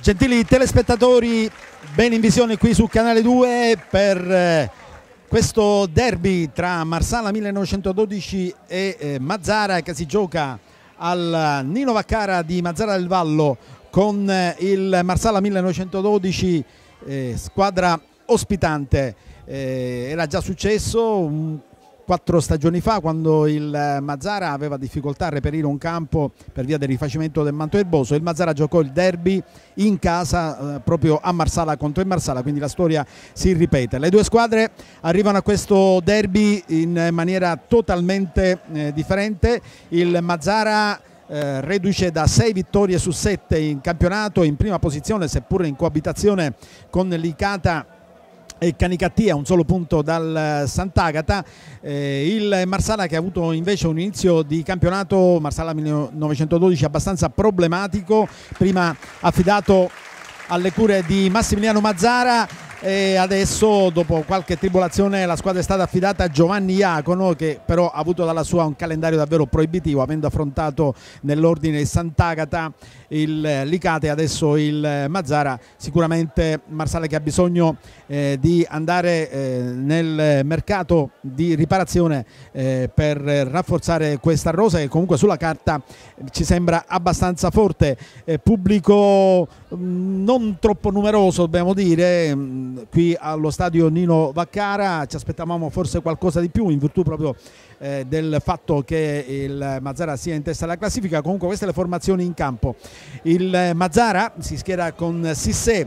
Gentili telespettatori, ben in visione qui su Canale 2 per questo derby tra Marsala 1912 e Mazara, che si gioca al Nino Vaccara di Mazara del Vallo, con il Marsala 1912 squadra ospitante. Era già successo 4 stagioni fa, quando il Mazara aveva difficoltà a reperire un campo per via del rifacimento del manto erboso. Il Mazara giocò il derby in casa proprio a Marsala contro il Marsala, quindi la storia si ripete. Le due squadre arrivano a questo derby in maniera totalmente differente. Il Mazara reduce da 6 vittorie su 7 in campionato, in prima posizione seppure in coabitazione con Licata e Canicattì, a un solo punto dal Sant'Agata. Il Marsala, che ha avuto invece un inizio di campionato, Marsala 1912, abbastanza problematico, prima affidato alle cure di Massimiliano Mazzara, e adesso, dopo qualche tribolazione, la squadra è stata affidata a Giovanni Iacono, che però ha avuto dalla sua un calendario davvero proibitivo, avendo affrontato nell'ordine il Sant'Agata, il Licata e adesso il Mazzara. Sicuramente Marsala, che ha bisogno di andare nel mercato di riparazione per rafforzare questa rosa, che comunque sulla carta ci sembra abbastanza forte. Pubblico non troppo numeroso, dobbiamo dire, qui allo stadio Nino Vaccara. Ci aspettavamo forse qualcosa di più, in virtù proprio del fatto che il Mazzara sia in testa alla classifica. Comunque queste le formazioni in campo. Il Mazzara si schiera con Sissé,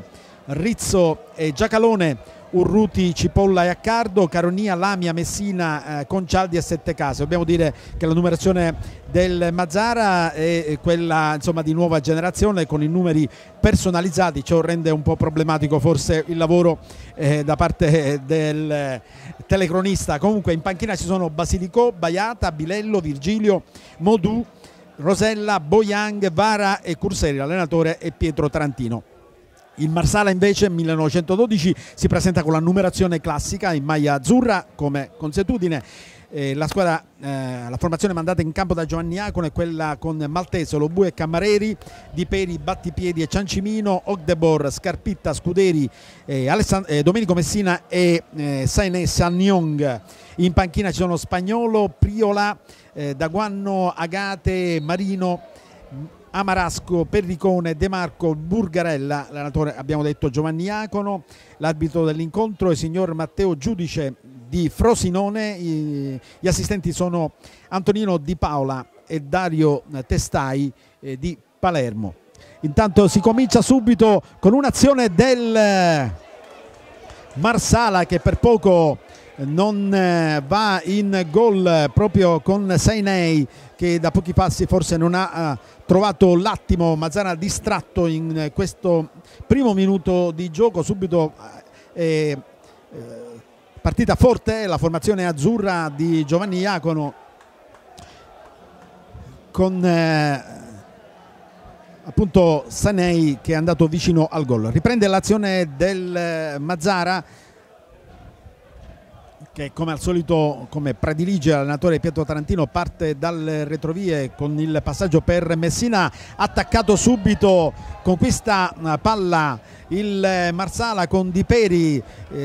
Rizzo e Giacalone, Urruti, Cipolla e Accardo, Caronia, Lamia, Messina, Concialdi e Settecase. Dobbiamo dire che la numerazione del Mazzara è quella, insomma, di nuova generazione, con i numeri personalizzati. Ciò rende un po' problematico forse il lavoro da parte del telecronista. Comunque in panchina ci sono Basilicò, Baiata, Bilello, Virgilio, Modù, Rosella, Boyang, Vara e Curseri. L'allenatore è Pietro Tarantino. Il Marsala invece 1912 si presenta con la numerazione classica in maglia azzurra come consuetudine. La formazione mandata in campo da Giovanni Iacono è quella con Maltese, Lobue e Cammareri, Di Peri, Battipiedi e Ciancimino, Ogdebor, Scarpitta, Scuderi, Domenico Messina e Sainè Sagnong. In panchina ci sono Spagnolo, Priola, Daguanno, Agate, Marino, Amarasco, Perricone, De Marco, Burgarella. L'allenatore, abbiamo detto, Giovanni Iacono. L'arbitro dell'incontro è il signor Matteo Giudice di Frosinone. Gli assistenti sono Antonino Di Paola e Dario Testai di Palermo. Intanto si comincia subito con un'azione del Marsala, che per poco non va in gol, proprio con Sainei, che da pochi passi forse non ha trovato l'attimo. Mazzara distratto in questo primo minuto di gioco. Subito partita forte la formazione azzurra di Giovanni Iacono, con appunto Sainei che è andato vicino al gol. Riprende l'azione del Mazzara, che come al solito, come predilige l'allenatore Pietro Tarantino, parte dalle retrovie con il passaggio per Messina. Attaccato subito, conquista palla il Marsala con Di Peri,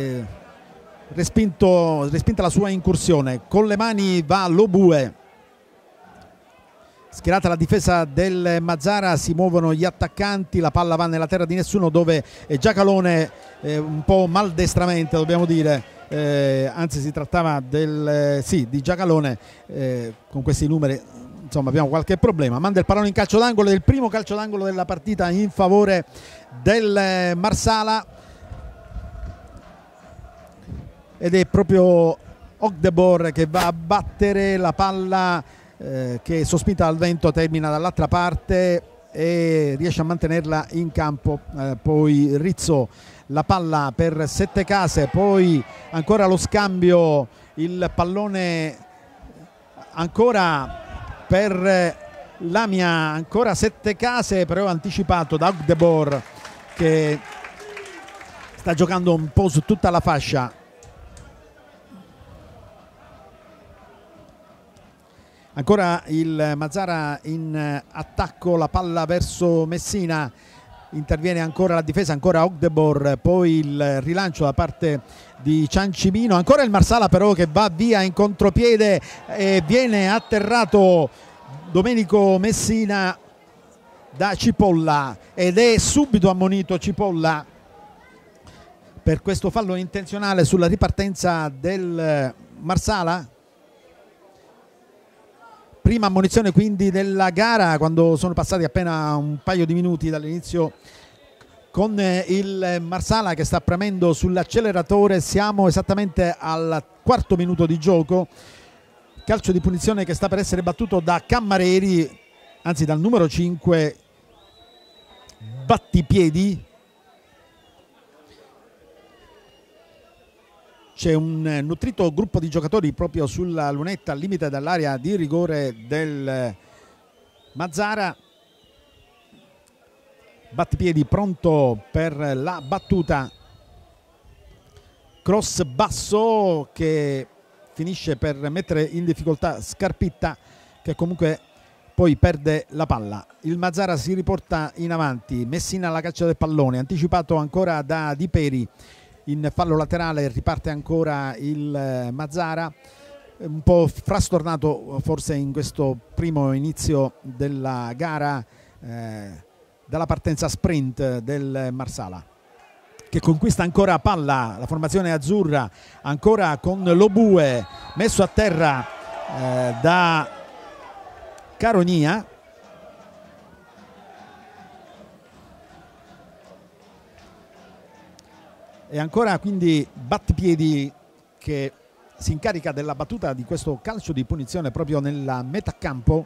respinta la sua incursione. Con le mani va Lobue. Schierata la difesa del Mazzara, si muovono gli attaccanti, la palla va nella terra di nessuno, dove Giacalone un po' maldestramente, dobbiamo dire, anzi si trattava di Giacalone, con questi numeri insomma abbiamo qualche problema. Manda il pallone in calcio d'angolo, è il primo calcio d'angolo della partita in favore del Marsala, ed è proprio Ogdebor che va a battere la palla, che sospinta dal vento termina dall'altra parte e riesce a mantenerla in campo. Poi Rizzo, la palla per Settecase, poi ancora lo scambio, il pallone ancora per Lamia, ancora Settecase, però anticipato da Ogdebor, che sta giocando un po' su tutta la fascia. Ancora il Mazzara in attacco, la palla verso Messina, interviene ancora la difesa, ancora Ogdebor, poi il rilancio da parte di Ciancimino, ancora il Marsala però che va via in contropiede e viene atterrato Domenico Messina da Cipolla ed è subito ammonito Cipolla per questo fallo intenzionale sulla ripartenza del Marsala. Prima ammonizione quindi della gara quando sono passati appena un paio di minuti dall'inizio, con il Marsala che sta premendo sull'acceleratore. Siamo esattamente al quarto minuto di gioco, calcio di punizione che sta per essere battuto da Cammareri, anzi dal numero 5 Battipiedi. C'è un nutrito gruppo di giocatori proprio sulla lunetta al limite dell'area di rigore del Mazzara. Battipiedi pronto per la battuta, cross basso che finisce per mettere in difficoltà Scarpitta, che comunque poi perde la palla. Il Mazzara si riporta in avanti, Messina alla caccia del pallone, anticipato ancora da Di Peri. In fallo laterale riparte ancora il Mazzara, un po' frastornato forse in questo primo inizio della gara dalla partenza sprint del Marsala, che conquista ancora palla. La formazione azzurra ancora con Lobue messo a terra da Caronia. E ancora quindi Battipiedi che si incarica della battuta di questo calcio di punizione proprio nella metà campo.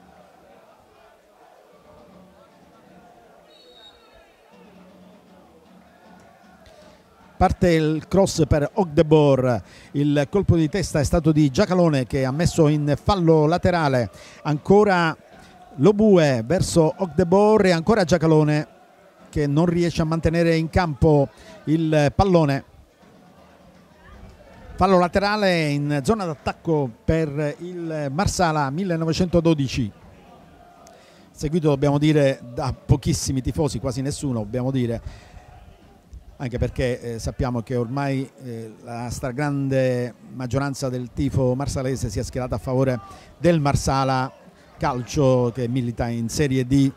Parte il cross per Ogdebor, il colpo di testa è stato di Giacalone che ha messo in fallo laterale. Ancora Lobue verso Ogdebor e ancora Giacalone che non riesce a mantenere in campo il pallone. Fallo laterale in zona d'attacco per il Marsala 1912, seguito dobbiamo dire da pochissimi tifosi, quasi nessuno dobbiamo dire, anche perché sappiamo che ormai la stragrande maggioranza del tifo marsalese si è schierata a favore del Marsala Calcio che milita in Serie D.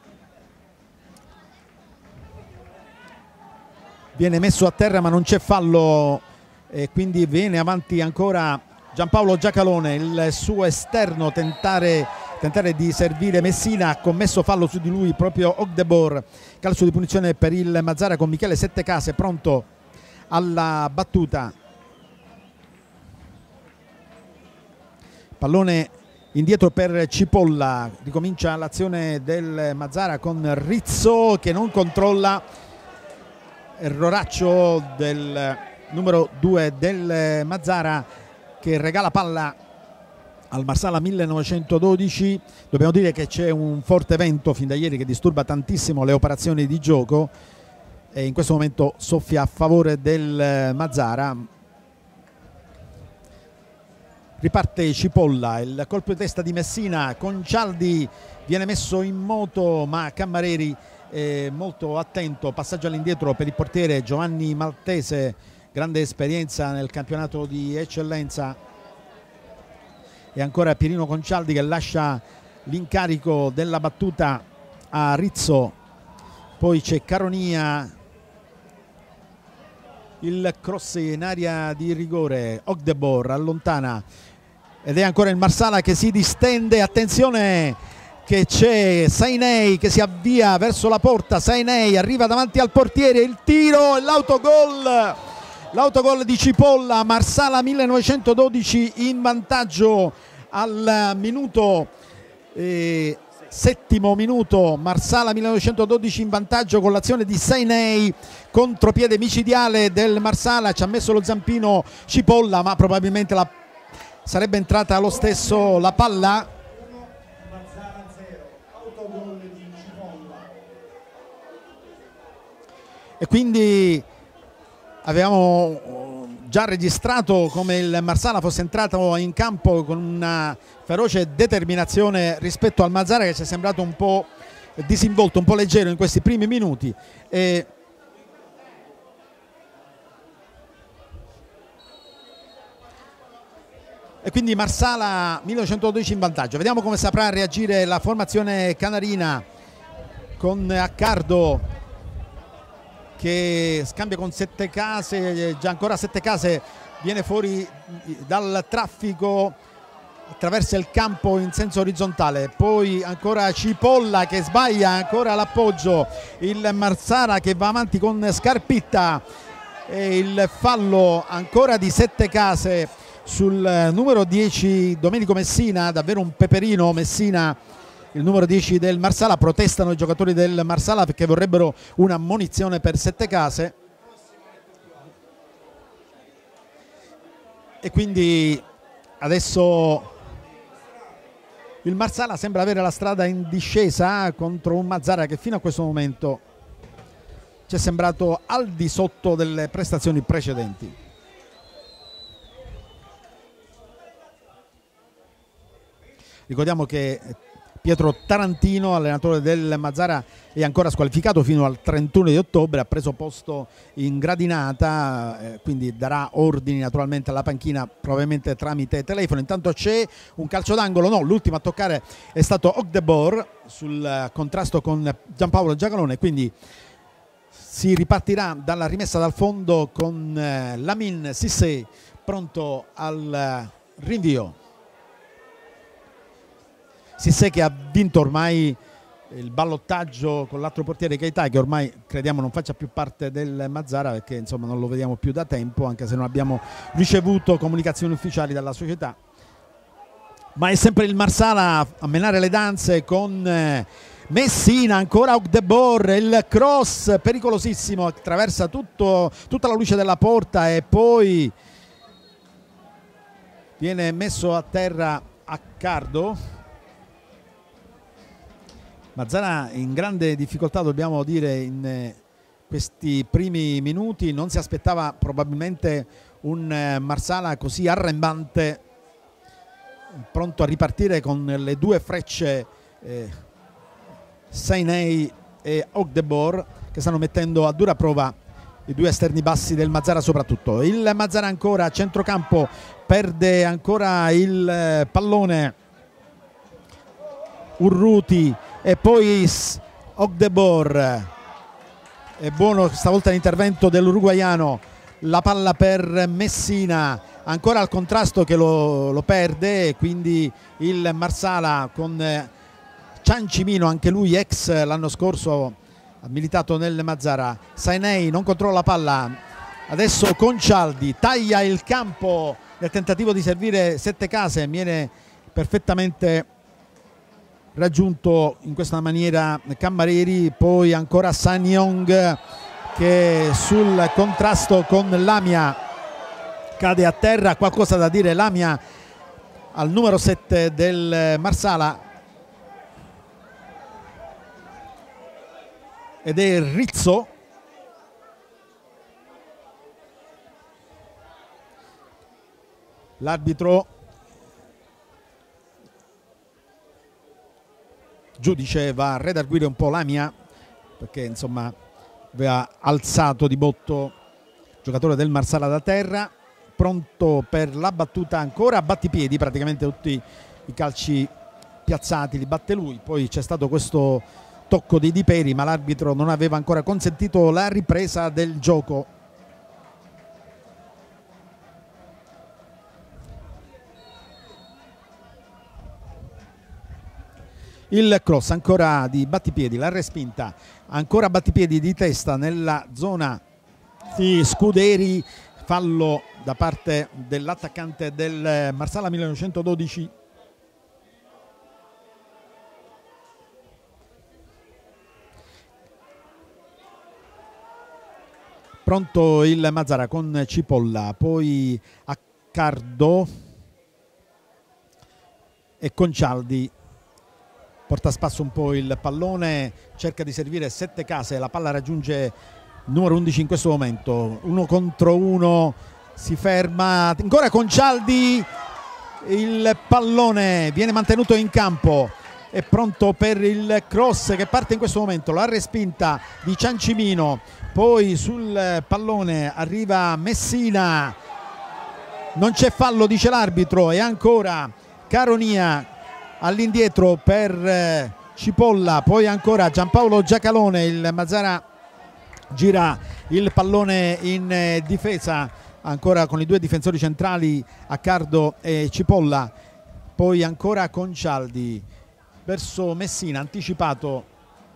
Viene messo a terra ma non c'è fallo e quindi viene avanti ancora Giampaolo Giacalone, il suo esterno tentare di servire Messina, ha commesso fallo su di lui proprio Ogdebor. Calcio di punizione per il Mazzara con Michele Settecase pronto alla battuta. Pallone indietro per Cipolla, ricomincia l'azione del Mazzara con Rizzo che non controlla. Erroraccio del numero 2 del Mazzara che regala palla al Marsala 1912. Dobbiamo dire che c'è un forte vento fin da ieri che disturba tantissimo le operazioni di gioco e in questo momento soffia a favore del Mazzara. Riparte Cipolla, il colpo di testa di Messina, Concialdi viene messo in moto ma Cammareri molto attento, passaggio all'indietro per il portiere Giovanni Maltese, grande esperienza nel campionato di eccellenza, e ancora Pierino Concialdi che lascia l'incarico della battuta a Rizzo. Poi c'è Caronia, il cross in area di rigore, Ogdebor allontana ed è ancora il Marsala che si distende. Attenzione che c'è Sainei che si avvia verso la porta, Sainei arriva davanti al portiere, il tiro e l'autogol di Cipolla. Marsala 1912 in vantaggio al minuto settimo minuto, Marsala 1912 in vantaggio con l'azione di Sainei, contropiede micidiale del Marsala, ci ha messo lo zampino Cipolla ma probabilmente sarebbe entrata lo stesso la palla. E quindi avevamo già registrato come il Marsala fosse entrato in campo con una feroce determinazione rispetto al Mazzara che ci è sembrato un po' disinvolto, un po' leggero in questi primi minuti. E quindi Marsala 1912 in vantaggio. Vediamo come saprà reagire la formazione canarina, con Accardo che scambia con Settecase, già ancora Settecase viene fuori dal traffico, attraversa il campo in senso orizzontale, poi ancora Cipolla che sbaglia ancora l'appoggio, il Marsala che va avanti con Scarpitta e il fallo ancora di Settecase sul numero 10 Domenico Messina, davvero un peperino Messina, il numero 10 del Marsala. Protestano i giocatori del Marsala perché vorrebbero una ammonizione per Settecase, e quindi adesso il Marsala sembra avere la strada in discesa contro un Mazara che fino a questo momento ci è sembrato al di sotto delle prestazioni precedenti. Ricordiamo che Pietro Tarantino, allenatore del Mazara, è ancora squalificato fino al 31 di ottobre, ha preso posto in gradinata, quindi darà ordini naturalmente alla panchina, probabilmente tramite telefono. Intanto c'è un calcio d'angolo, no, l'ultimo a toccare è stato Ogdebor sul contrasto con Giampaolo Giacalone, quindi si ripartirà dalla rimessa dal fondo con Lamin Sissé pronto al rinvio. Sissé che ha vinto ormai il ballottaggio con l'altro portiere Keita, che ormai crediamo non faccia più parte del Mazara, perché insomma non lo vediamo più da tempo, anche se non abbiamo ricevuto comunicazioni ufficiali dalla società. Ma è sempre il Marsala a menare le danze con Messina, ancora Ogdebor, il cross pericolosissimo, attraversa tutta la luce della porta e poi viene messo a terra Accardo. Mazara in grande difficoltà, dobbiamo dire, in questi primi minuti. Non si aspettava probabilmente un Marsala così arrembante, pronto a ripartire con le due frecce Sainei e Ogdebor, che stanno mettendo a dura prova i due esterni bassi del Mazara soprattutto. Il Mazara ancora a centrocampo, perde ancora il pallone Urruti e poi Ogdebor. È buono stavolta l'intervento dell'uruguaiano, la palla per Messina, ancora al contrasto che lo perde, e quindi il Marsala con Ciancimino, anche lui ex l'anno scorso ha militato nel Mazara. Sainei non controlla la palla, adesso Concialdi taglia il campo nel tentativo di servire Settecase, viene perfettamente raggiunto in questa maniera Cammareri. Poi ancora Sanyong che sul contrasto con Lamia cade a terra. Qualcosa da dire Lamia al numero 7 del Marsala, ed è Rizzo. L'arbitro giudice va a redarguire un po' Lamia, perché insomma aveva alzato di botto il giocatore del Marsala da terra, pronto per la battuta, ancora a battipiedi, praticamente tutti i calci piazzati li batte lui. Poi c'è stato questo tocco di Di Peri, ma l'arbitro non aveva ancora consentito la ripresa del gioco. Il cross ancora di battipiedi, la respinta, ancora battipiedi di testa nella zona di Scuderi, fallo da parte dell'attaccante del Marsala 1912. Pronto il Mazara con Cipolla, poi Accardo e Concialdi. Porta a spasso un po' il pallone, cerca di servire Settecase, la palla raggiunge il numero 11 in questo momento, 1 contro 1, si ferma, ancora Concialdi, il pallone viene mantenuto in campo è pronto per il cross che parte in questo momento, la respinta di Ciancimino, poi sul pallone arriva Messina, non c'è fallo dice l'arbitro, e ancora Caronia all'indietro per Cipolla, poi ancora Giampaolo Giacalone, il Mazara gira il pallone in difesa ancora con i due difensori centrali Accardo e Cipolla, poi ancora Concialdi verso Messina, anticipato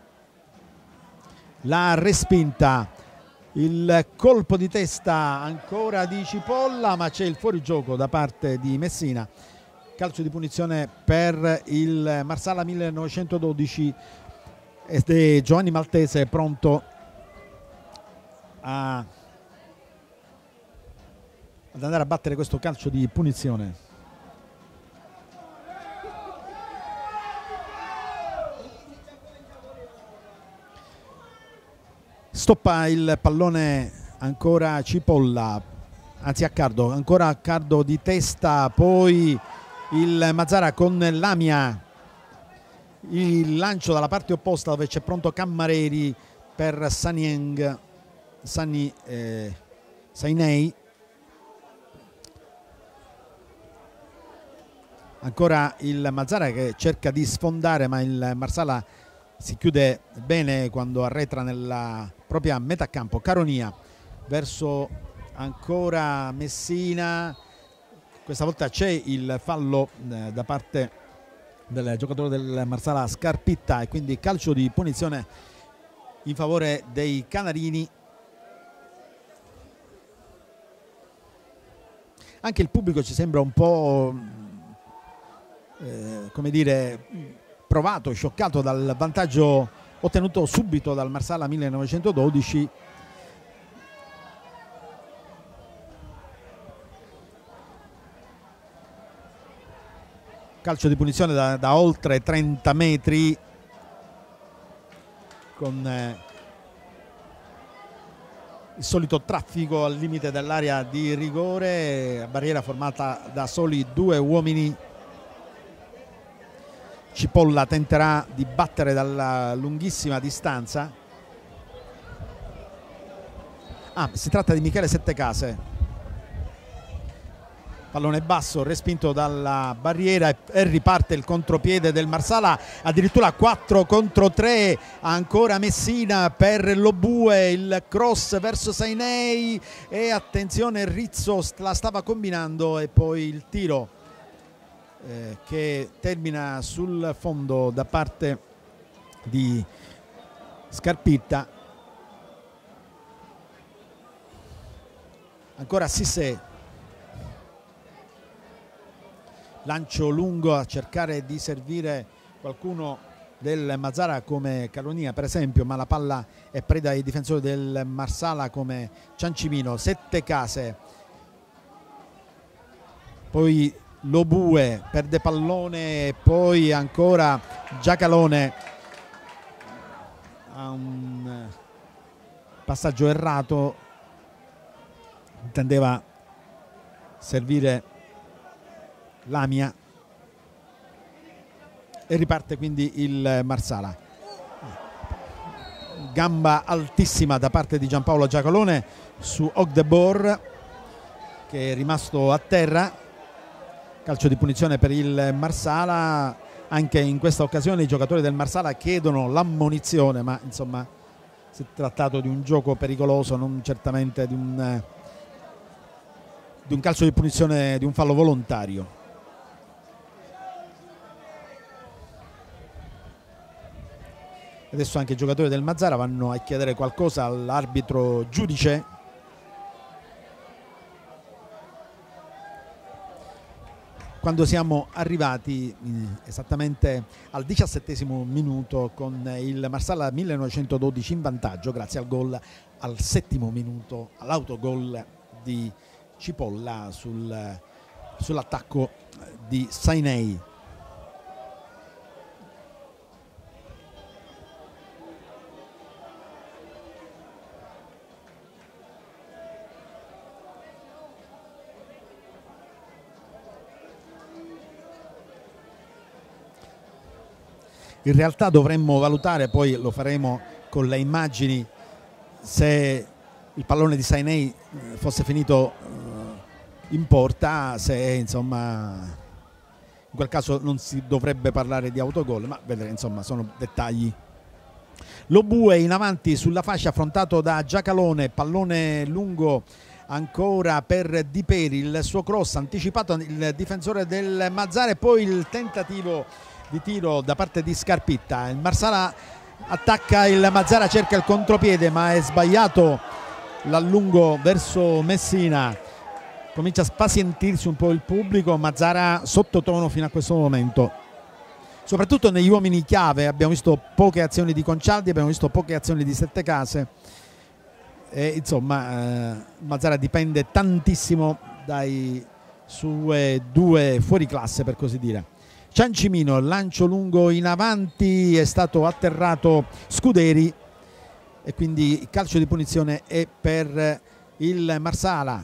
la respinta, il colpo di testa ancora di Cipolla, ma c'è il fuorigioco da parte di Messina. Calcio di punizione per il Marsala 1912 ed è Giovanni Maltese pronto ad andare a battere questo calcio di punizione. Stoppa il pallone ancora Cipolla, anzi Accardo, ancora Accardo di testa, poi il Mazara con Lamia, il lancio dalla parte opposta dove c'è pronto Cammareri per Sainei, ancora il Mazara che cerca di sfondare, ma il Marsala si chiude bene quando arretra nella propria metà campo. Caronia verso ancora Messina, questa volta c'è il fallo da parte del giocatore del Marsala Scarpitta e quindi calcio di punizione in favore dei canarini. Anche il pubblico ci sembra un po' come dire provato, scioccato dal vantaggio ottenuto subito dal Marsala 1912. Calcio di punizione da oltre 30 metri con il solito traffico al limite dell'area di rigore, barriera formata da soli due uomini. Cipolla tenterà di battere dalla lunghissima distanza. Si tratta di Michele Settecase. Pallone basso, respinto dalla barriera e riparte il contropiede del Marsala, addirittura 4 contro 3, ancora Messina per Lobue, il cross verso Sainei e attenzione, Rizzo la stava combinando e poi il tiro che termina sul fondo da parte di Scarpitta. Ancora Sissé, lancio lungo a cercare di servire qualcuno del Mazara come Caronia per esempio, ma la palla è preda ai difensori del Marsala come Ciancimino. Settecase, poi Lobue perde pallone, poi ancora Giacalone ha un passaggio errato, intendeva servire Lamia e riparte quindi il Marsala. Gamba altissima da parte di Giampaolo Giacalone su Ogdebor che è rimasto a terra. Calcio di punizione per il Marsala. Anche in questa occasione i giocatori del Marsala chiedono l'ammonizione, ma insomma si è trattato di un gioco pericoloso, non certamente di un calcio di punizione, di un fallo volontario. Adesso anche i giocatori del Mazara vanno a chiedere qualcosa all'arbitro giudice. Quando siamo arrivati esattamente al 17° minuto con il Marsala 1912 in vantaggio grazie al gol al 7° minuto, all'autogol di Cipolla sull'attacco di Sainei. In realtà dovremmo valutare, poi lo faremo con le immagini, se il pallone di Sainei fosse finito in porta, se insomma in quel caso non si dovrebbe parlare di autogol, ma vedremo, insomma sono dettagli. Lobue in avanti sulla fascia, affrontato da Giacalone, pallone lungo ancora per Di Peri, il suo cross anticipato il difensore del Mazzara e poi il tentativo di tiro da parte di Scarpitta. Il Marsala attacca, il Mazzara cerca il contropiede ma è sbagliato l'allungo verso Messina. Comincia a spazientirsi un po' il pubblico, Mazzara sottotono fino a questo momento, soprattutto negli uomini chiave. Abbiamo visto poche azioni di Concialdi, abbiamo visto poche azioni di Settecase e insomma Mazzara dipende tantissimo dai suoi due fuoriclasse, per così dire. Ciancimino, lancio lungo in avanti, è stato atterrato Scuderi e quindi calcio di punizione è per il Marsala.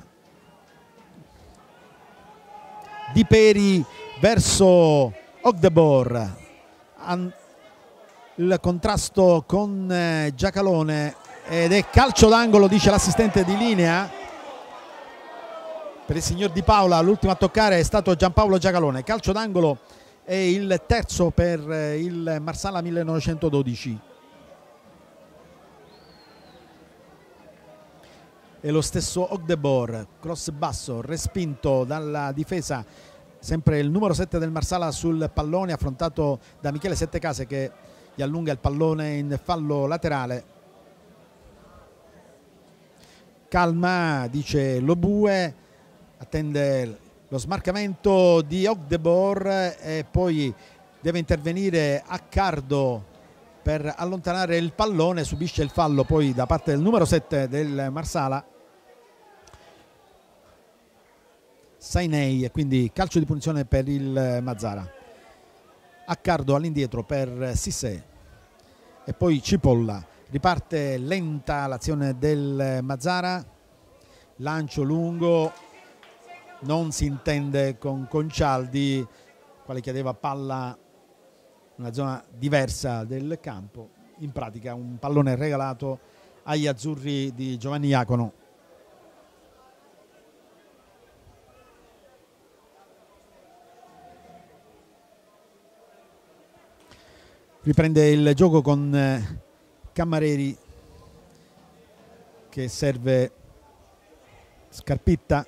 Di Peri verso Ogdebor, il contrasto con Giacalone ed è calcio d'angolo, dice l'assistente di linea per il signor Di Paola. L'ultimo a toccare è stato Giampaolo Giacalone. Calcio d'angolo è il terzo per il Marsala 1912. E lo stesso Ogdebor, cross basso, respinto dalla difesa, sempre il numero 7 del Marsala sul pallone, affrontato da Michele Settecase che gli allunga il pallone in fallo laterale. Calma, dice Lobue, attende lo smarcamento di Ogdebor e poi deve intervenire Accardo per allontanare il pallone, subisce il fallo poi da parte del numero 7 del Marsala, Sainei, e quindi calcio di punizione per il Mazzara. Accardo all'indietro per Sissé e poi Cipolla. Riparte lenta l'azione del Mazzara, lancio lungo, non si intende con Concialdi, quale chiedeva palla in una zona diversa del campo. In pratica un pallone regalato agli azzurri di Giovanni Iacono. Riprende il gioco con Cammareri che serve Scarpitta,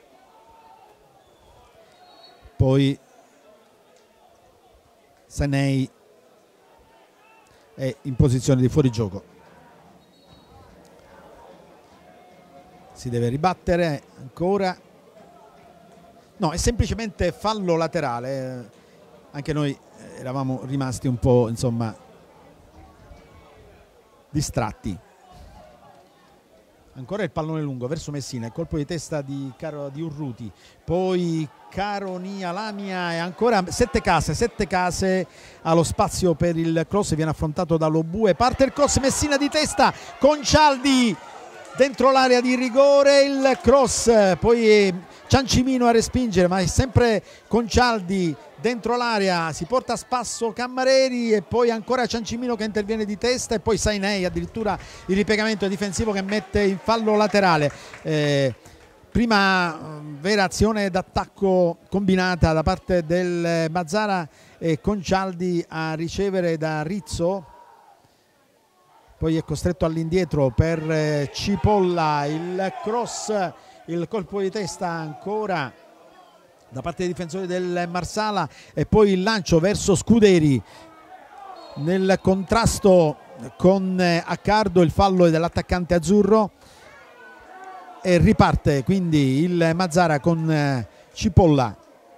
poi Sainei è in posizione di fuorigioco. Si deve ribattere ancora, no, è semplicemente fallo laterale. Anche noi eravamo rimasti un po', insomma, distratti. Ancora il pallone lungo verso Messina, il colpo di testa di Urruti, poi Caronia Lamia e ancora Settecase allo spazio per il cross, viene affrontato da Lobue, parte il cross, Messina di testa, Concialdi dentro l'area di rigore, il cross, poi Ciancimino a respingere, ma è sempre Concialdi dentro l'area, si porta a spasso Cammareri e poi ancora Ciancimino che interviene di testa e poi Sainei, addirittura il ripiegamento difensivo che mette in fallo laterale. Prima vera azione d'attacco combinata da parte del Mazzara e Concialdi a ricevere da Rizzo, poi è costretto all'indietro per Cipolla, il cross, il colpo di testa ancora da parte dei difensori del Marsala e poi il lancio verso Scuderi nel contrasto con Accardo, il fallo è dell'attaccante azzurro e riparte quindi il Mazzara con Cipolla.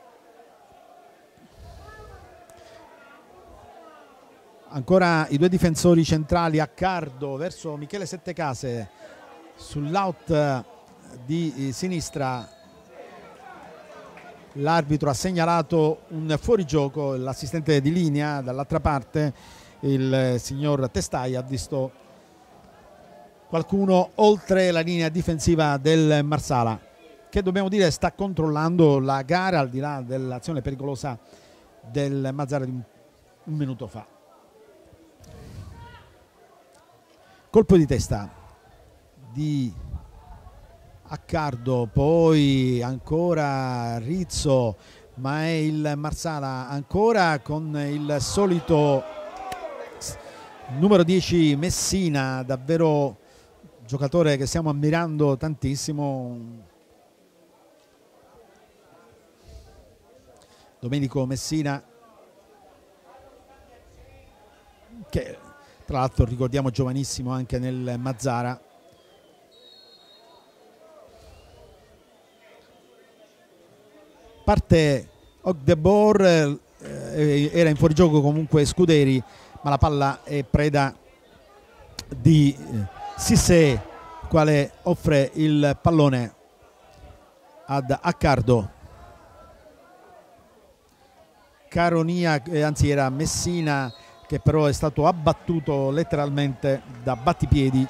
Ancora i due difensori centrali, Accardo verso Michele Settecase sull'out di sinistra. L'arbitro ha segnalato un fuorigioco, l'assistente di linea dall'altra parte, il signor Testaia, ha visto qualcuno oltre la linea difensiva del Marsala, che dobbiamo dire sta controllando la gara al di là dell'azione pericolosa del Mazzara di un minuto fa. colpo di testa di Accardo, poi ancora Rizzo, ma è il Marsala ancora con il solito numero 10 Messina, davvero giocatore che stiamo ammirando tantissimo. Domenico Messina, che tra l'altro ricordiamo giovanissimo anche nel Mazzara. Parte Ogdebor, era in fuorigioco comunque Scuderi, ma la palla è preda di Sissé, quale offre il pallone ad Accardo. Caronia, anzi era Messina, che però è stato abbattuto letteralmente da battipiedi.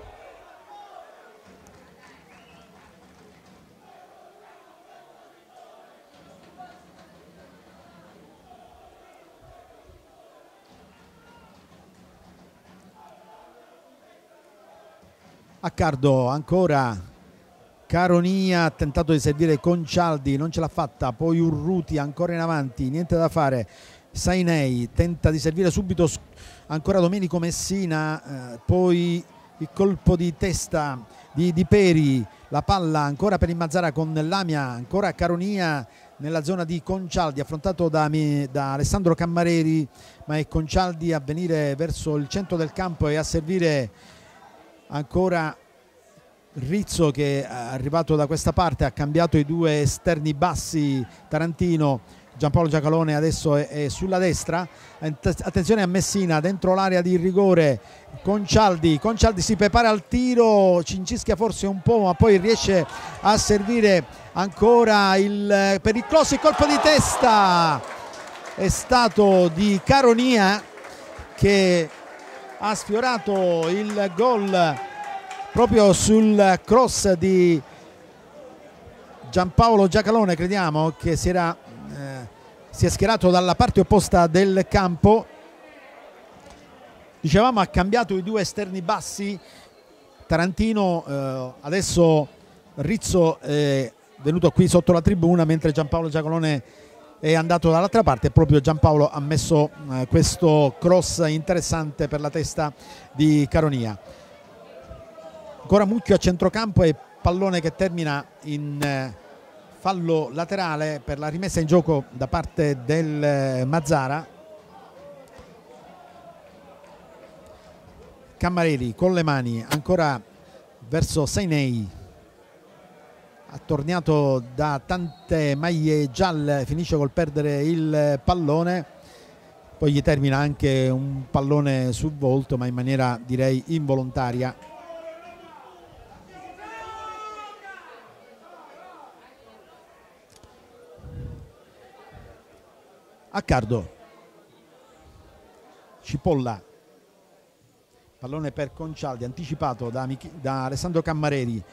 Accardo ancora, Caronia ha tentato di servire Concialdi, non ce l'ha fatta, poi Urruti ancora in avanti, niente da fare. Sainei tenta di servire subito ancora Domenico Messina, poi il colpo di testa di Peri, la palla ancora per il Mazzara con Lamia, ancora Caronia nella zona di Concialdi, affrontato da Alessandro Cammareri, ma è Concialdi a venire verso il centro del campo e a servire ancora Rizzo, che è arrivato da questa parte, ha cambiato i due esterni bassi Tarantino. Giampaolo Giacalone adesso è sulla destra, attenzione a Messina dentro l'area di rigore, Concialdi si prepara al tiro, cincischia forse un po', ma poi riesce a servire ancora per il cross. Il colpo di testa è stato di Caronia, che ha sfiorato il gol proprio sul cross di Giampaolo Giacalone, crediamo, che si è schierato dalla parte opposta del campo. Dicevamo ha cambiato i due esterni bassi Tarantino, adesso Rizzo è venuto qui sotto la tribuna, mentre Giampaolo Giacalone è andato dall'altra parte. Proprio Giampaolo ha messo questo cross interessante per la testa di Caronia. Ancora Mucchio a centrocampo e pallone che termina in fallo laterale per la rimessa in gioco da parte del Mazzara. Cammarelli con le mani ancora verso Sainei, attorniato da tante maglie gialle, finisce col perdere il pallone, poi gli termina anche un pallone sul volto, ma in maniera direi involontaria. Accardo, Cipolla, pallone per Concialdi, anticipato da Alessandro Cammareri,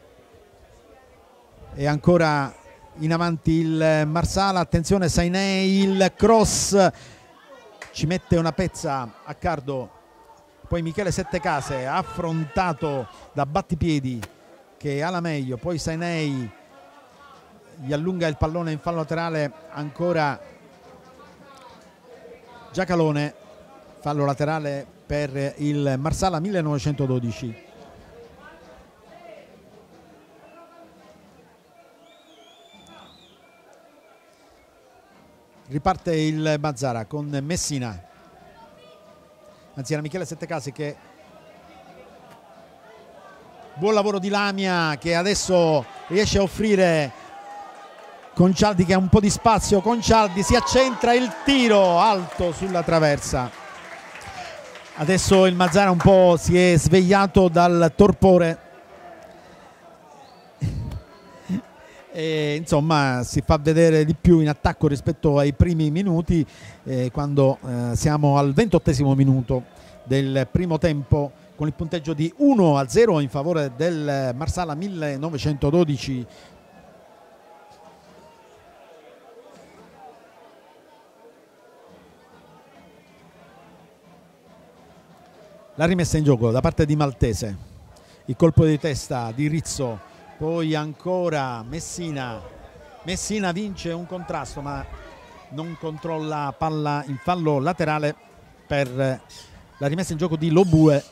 e ancora in avanti il Marsala. Attenzione Sainei, il cross, ci mette una pezza Accardo, poi Michele Settecase affrontato da battipiedi che ha la meglio, poi Sainei gli allunga il pallone in fallo laterale, ancora Giacalone, fallo laterale per il Marsala 1912. Riparte il Mazzara con Messina, anzi era Michele Settecase, che buon lavoro di Lamia, che adesso riesce a offrire Concialdi, che ha un po' di spazio. Concialdi si accentra, il tiro alto sulla traversa. Adesso il Mazzara un po' si è svegliato dal torpore e insomma si fa vedere di più in attacco rispetto ai primi minuti, quando siamo al 28esimo minuto del primo tempo, con il punteggio di 1-0 in favore del Marsala 1912. La rimessa in gioco da parte di Maltese, il colpo di testa di Rizzo, poi ancora Messina. Messina vince un contrasto ma non controlla palla in fallo laterale per la rimessa in gioco di Lobue.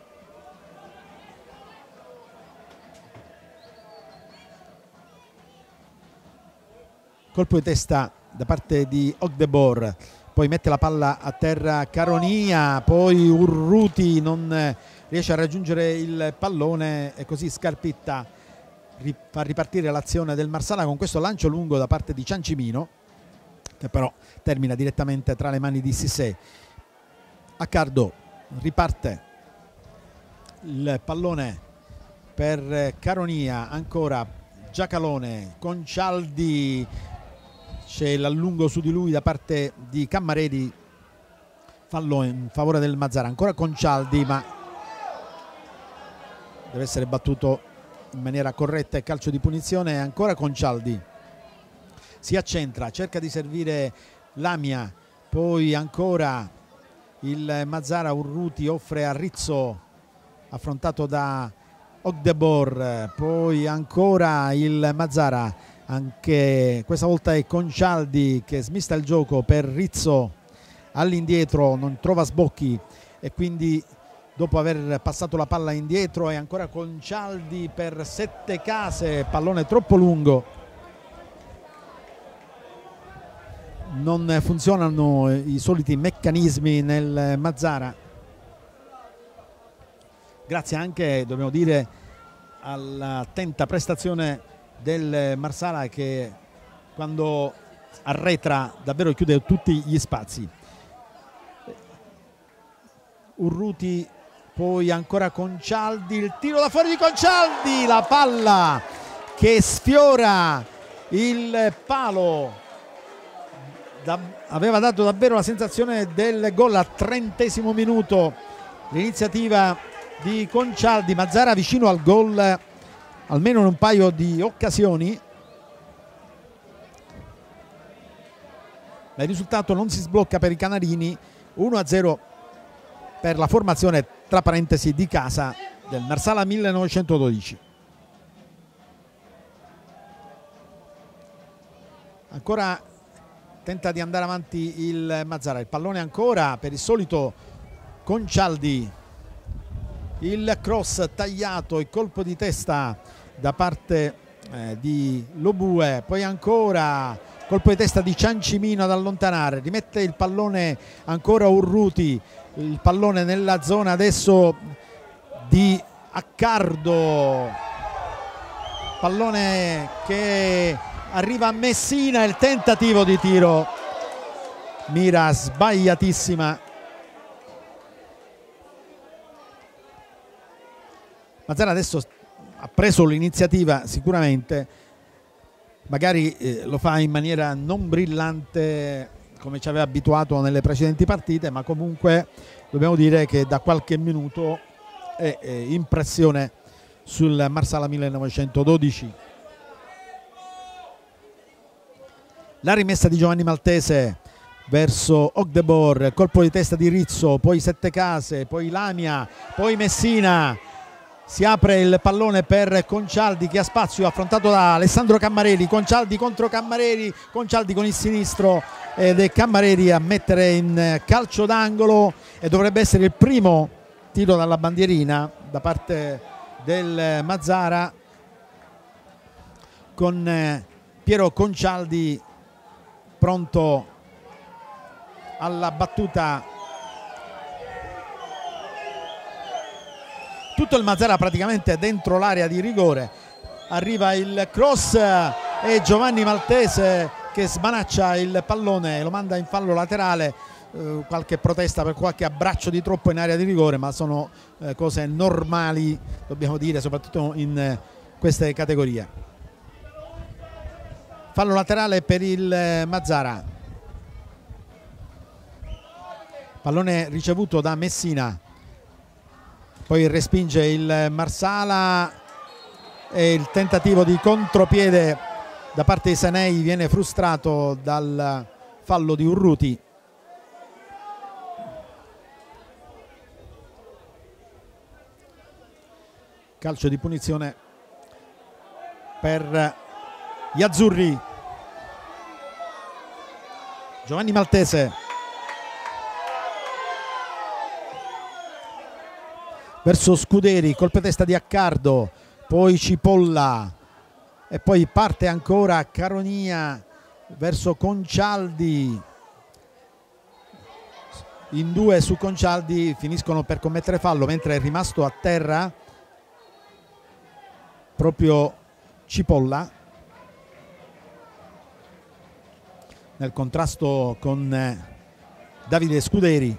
Colpo di testa da parte di Ogdebor, poi mette la palla a terra Caronia, poi Urruti non riesce a raggiungere il pallone e così Scarpitta fa ripartire l'azione del Marsala con questo lancio lungo da parte di Ciancimino, che però termina direttamente tra le mani di Sissé. Accardo riparte il pallone per Caronia, ancora Giacalone, Concialdi, c'è l'allungo su di lui da parte di Cammareri, fallo in favore del Mazzara, ancora Concialdi ma deve essere battuto in maniera corretta e calcio di punizione. Ancora Concialdi si accentra, cerca di servire Lamia, poi ancora il Mazzara. Urruti offre a Rizzo, affrontato da Ogdebor, poi ancora il Mazzara, anche questa volta è Concialdi che smista il gioco per Rizzo, all'indietro non trova sbocchi e quindi dopo aver passato la palla indietro è ancora Concialdi per Settecase, pallone troppo lungo, non funzionano i soliti meccanismi nel Mazzara, grazie anche, dobbiamo dire, all'attenta prestazione del Marsala che quando arretra davvero chiude tutti gli spazi. Urruti, poi ancora Concialdi, il tiro da fuori di Concialdi, la palla che sfiora il palo, aveva dato davvero la sensazione del gol a 30° minuto l'iniziativa di Concialdi. Mazzara vicino al gol almeno in un paio di occasioni, ma il risultato non si sblocca per i canarini. 1-0 per la formazione, tra parentesi, di casa del Marsala 1912. Ancora tenta di andare avanti il Mazzara, il pallone ancora per il solito Concialdi, il cross tagliato, il colpo di testa da parte di Lobue, poi ancora colpo di testa di Ciancimino ad allontanare, rimette il pallone ancora Urruti, il pallone nella zona adesso di Accardo, pallone che arriva a Messina, il tentativo di tiro, mira sbagliatissima. Mazzara adesso ha preso l'iniziativa sicuramente, magari lo fa in maniera non brillante come ci aveva abituato nelle precedenti partite, ma comunque dobbiamo dire che da qualche minuto è impressione sul Marsala 1912. La rimessa di Giovanni Maltese verso Ogdebor, colpo di testa di Rizzo, poi Settecase, poi Lamia, poi Messina. Si apre il pallone per Concialdi che ha spazio, affrontato da Alessandro Cammareri. Concialdi contro Cammareri, Concialdi con il sinistro ed è Cammareri a mettere in calcio d'angolo e dovrebbe essere il primo tiro dalla bandierina da parte del Mazzara, con Piero Concialdi pronto alla battuta. Tutto il Mazzara praticamente dentro l'area di rigore, arriva il cross e Giovanni Maltese che smanaccia il pallone, lo manda in fallo laterale. Qualche protesta per qualche abbraccio di troppo in area di rigore, ma sono cose normali, dobbiamo dire, soprattutto in queste categorie. Fallo laterale per il Mazzara, pallone ricevuto da Messina, poi respinge il Marsala e il tentativo di contropiede da parte di Sanei viene frustrato dal fallo di Urruti. calcio di punizione per gli azzurri. Giovanni Maltese verso Scuderi, colpo testa di Accardo, poi Cipolla e poi parte ancora Caronia verso Concialdi. In due su Concialdi finiscono per commettere fallo, mentre è rimasto a terra proprio Cipolla nel contrasto con Davide Scuderi.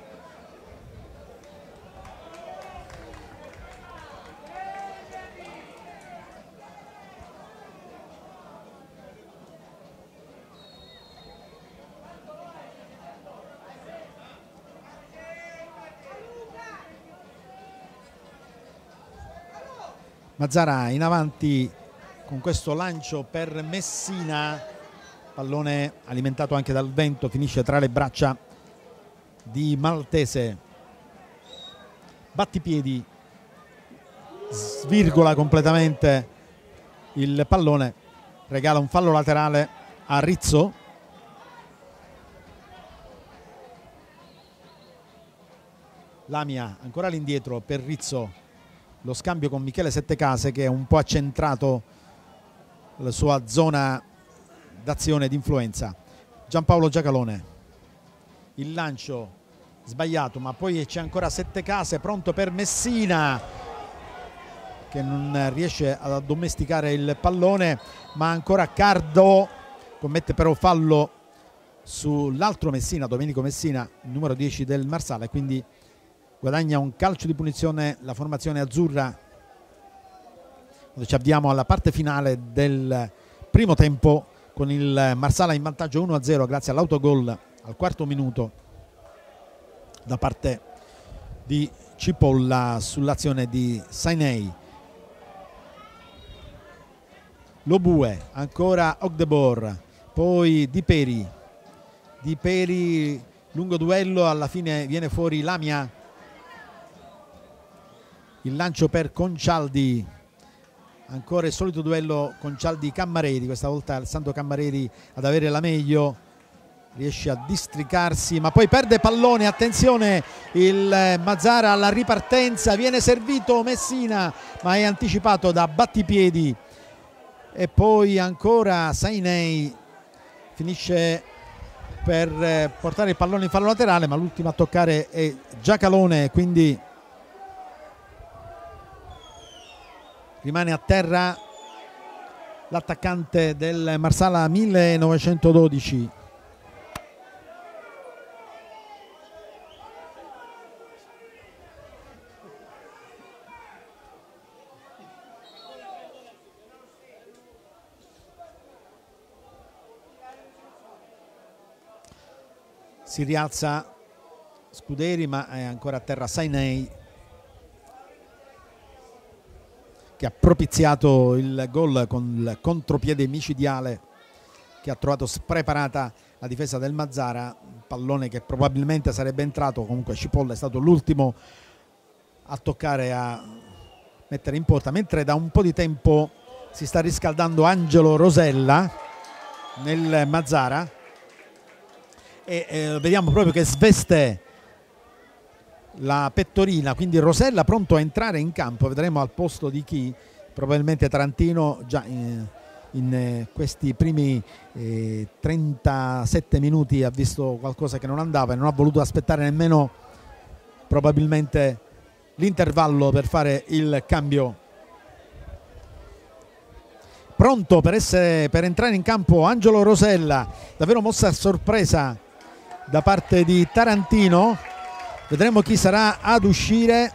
Mazzara in avanti con questo lancio per Messina, pallone alimentato anche dal vento, finisce tra le braccia di Maltese. Battipiedi svirgola completamente il pallone, regala un fallo laterale a Rizzo. Lamia ancora all'indietro per Rizzo, lo scambio con Michele Settecase che è un po' accentrato la sua zona d'azione di influenza. Giampaolo Giacalone, il lancio sbagliato, ma poi c'è ancora Settecase pronto per Messina che non riesce ad addomesticare il pallone, ma ancora Cardo commette però fallo sull'altro Messina, Domenico Messina, il numero 10 del Marsala, quindi guadagna un calcio di punizione la formazione azzurra. Ci avviamo alla parte finale del primo tempo con il Marsala in vantaggio 1-0 grazie all'autogol al quarto minuto da parte di Cipolla sull'azione di Sainei. Lobue, ancora Ogdebor, poi Di Peri, lungo duello, alla fine viene fuori Lamia. Il lancio per Concialdi, ancora il solito duello Concialdi-Cammareri, questa volta Alessandro Cammareri ad avere la meglio, riesce a districarsi ma poi perde pallone. Attenzione, il Mazzara alla ripartenza, viene servito Messina ma è anticipato da Battipiedi e poi ancora Sainei finisce per portare il pallone in fallo laterale, ma l'ultimo a toccare è Giacalone, quindi rimane a terra l'attaccante del Marsala 1912. Si rialza Scuderi ma è ancora a terra Sainei che ha propiziato il gol con il contropiede micidiale che ha trovato spreparata la difesa del Mazzara, pallone che probabilmente sarebbe entrato. Comunque Cipolla è stato l'ultimo a toccare, a mettere in porta, mentre da un po' di tempo si sta riscaldando Angelo Rosella nel Mazzara e vediamo proprio che sveste la pettorina, quindi Rosella pronto a entrare in campo, vedremo al posto di chi, probabilmente Tarantino. Già in questi primi 37 minuti ha visto qualcosa che non andava e non ha voluto aspettare nemmeno probabilmente l'intervallo per fare il cambio. Pronto per entrare in campo Angelo Rosella, davvero mossa a sorpresa da parte di Tarantino. Vedremo chi sarà ad uscire.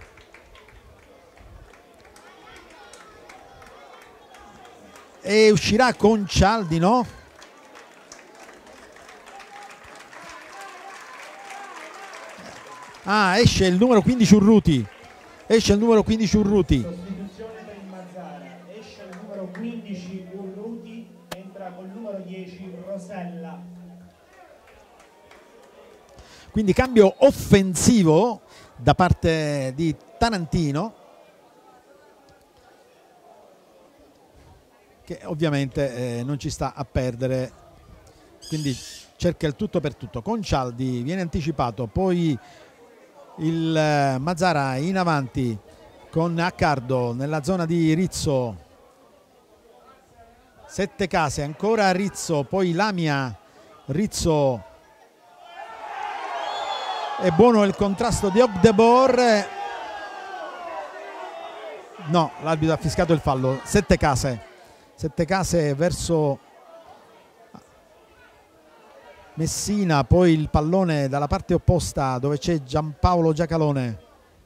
E uscirà Concialdi, no? Ah, esce il numero 15 Urruti. Esce il numero 15 Urruti. Sostituzione per il Mazzara. Esce il numero 15 Urruti, entra col numero 10 Rosella. Quindi cambio offensivo da parte di Tarantino. che ovviamente non ci sta a perdere, quindi cerca il tutto per tutto. Concialdi viene anticipato, poi il Mazzara in avanti con Accardo nella zona di Rizzo, Settecase, ancora Rizzo, poi Lamia, Rizzo, è buono il contrasto di Ogdebor, no, l'arbitro ha fischiato il fallo. Settecase verso Messina, poi il pallone dalla parte opposta dove c'è Giampaolo Giacalone.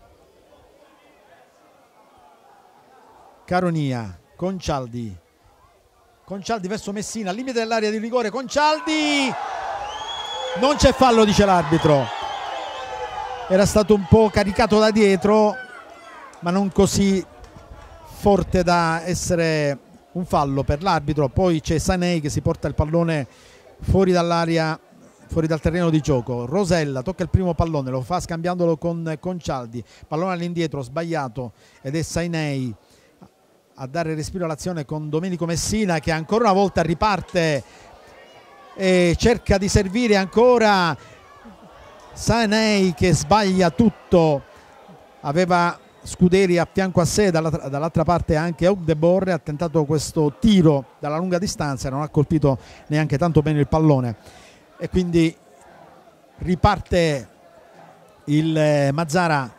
Caronia, Concialdi verso Messina, al limite dell'area di rigore, Concialdi, non c'è fallo, dice l'arbitro, era stato un po' caricato da dietro ma non così forte da essere un fallo per l'arbitro. Poi c'è Sanei che si porta il pallone fuori dall'area, fuori dal terreno di gioco. Rosella tocca il primo pallone, lo fa scambiandolo con Concialdi, pallone all'indietro sbagliato ed è Sanei a dare respiro all'azione con Domenico Messina, che ancora una volta riparte e cerca di servire. Ancora Sanei che sbaglia tutto, aveva Scuderi a fianco a sé, dall'altra parte anche Ogdebor, ha tentato questo tiro dalla lunga distanza, non ha colpito neanche tanto bene il pallone e quindi riparte il Mazzara.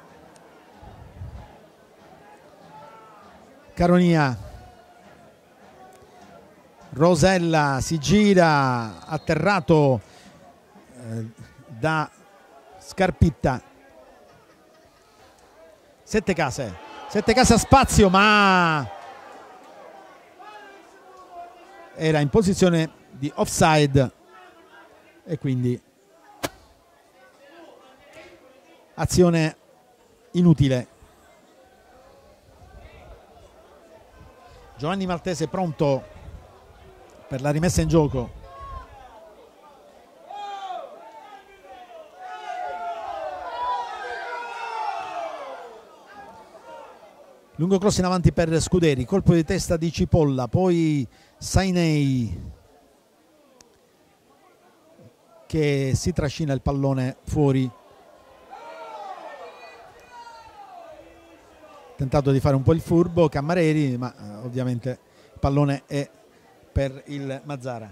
Caronia, Rosella si gira, atterrato da Scarpitta. Settecase a spazio, ma era in posizione di offside e quindi azione inutile. Giovanni Maltese pronto per la rimessa in gioco. Lungo cross in avanti per Scuderi, colpo di testa di Cipolla, poi Sainei che si trascina il pallone fuori. Tentato di fare un po' il furbo Cammareri, ma ovviamente il pallone è per il Mazzara.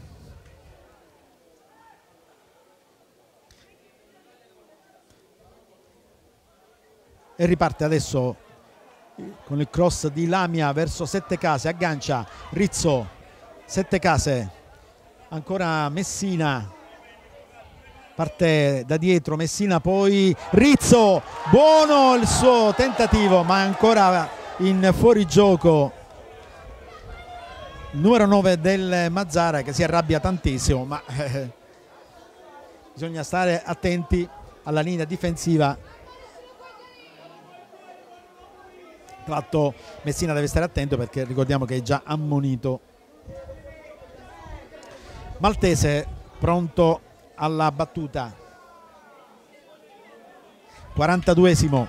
E riparte adesso con il cross di Lamia verso Settecase, aggancia Rizzo, Settecase, ancora Messina, parte da dietro Messina, poi Rizzo, buono il suo tentativo ma ancora in fuorigioco il numero 9 del Mazzara, che si arrabbia tantissimo, ma bisogna stare attenti alla linea difensiva. Tra l'altro Messina deve stare attento perché ricordiamo che è già ammonito. Maltese pronto alla battuta. 42esimo.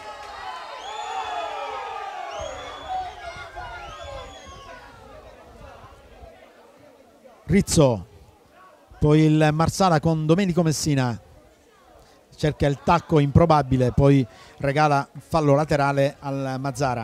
Rizzo, poi il Marsala con Domenico Messina, cerca il tacco improbabile, poi regala fallo laterale al Mazzara.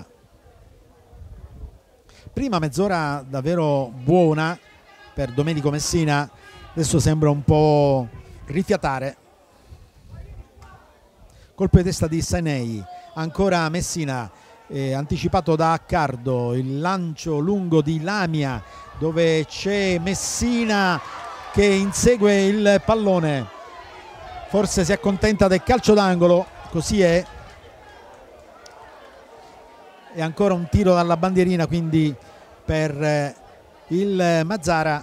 Prima mezz'ora davvero buona per Domenico Messina, adesso sembra un po' rifiatare. Colpo di testa di Sanei, ancora Messina, anticipato da Accardo, il lancio lungo di Lamia dove c'è Messina che insegue il pallone, forse si accontenta del calcio d'angolo, così è, e ancora un tiro dalla bandierina quindi per il Mazzara.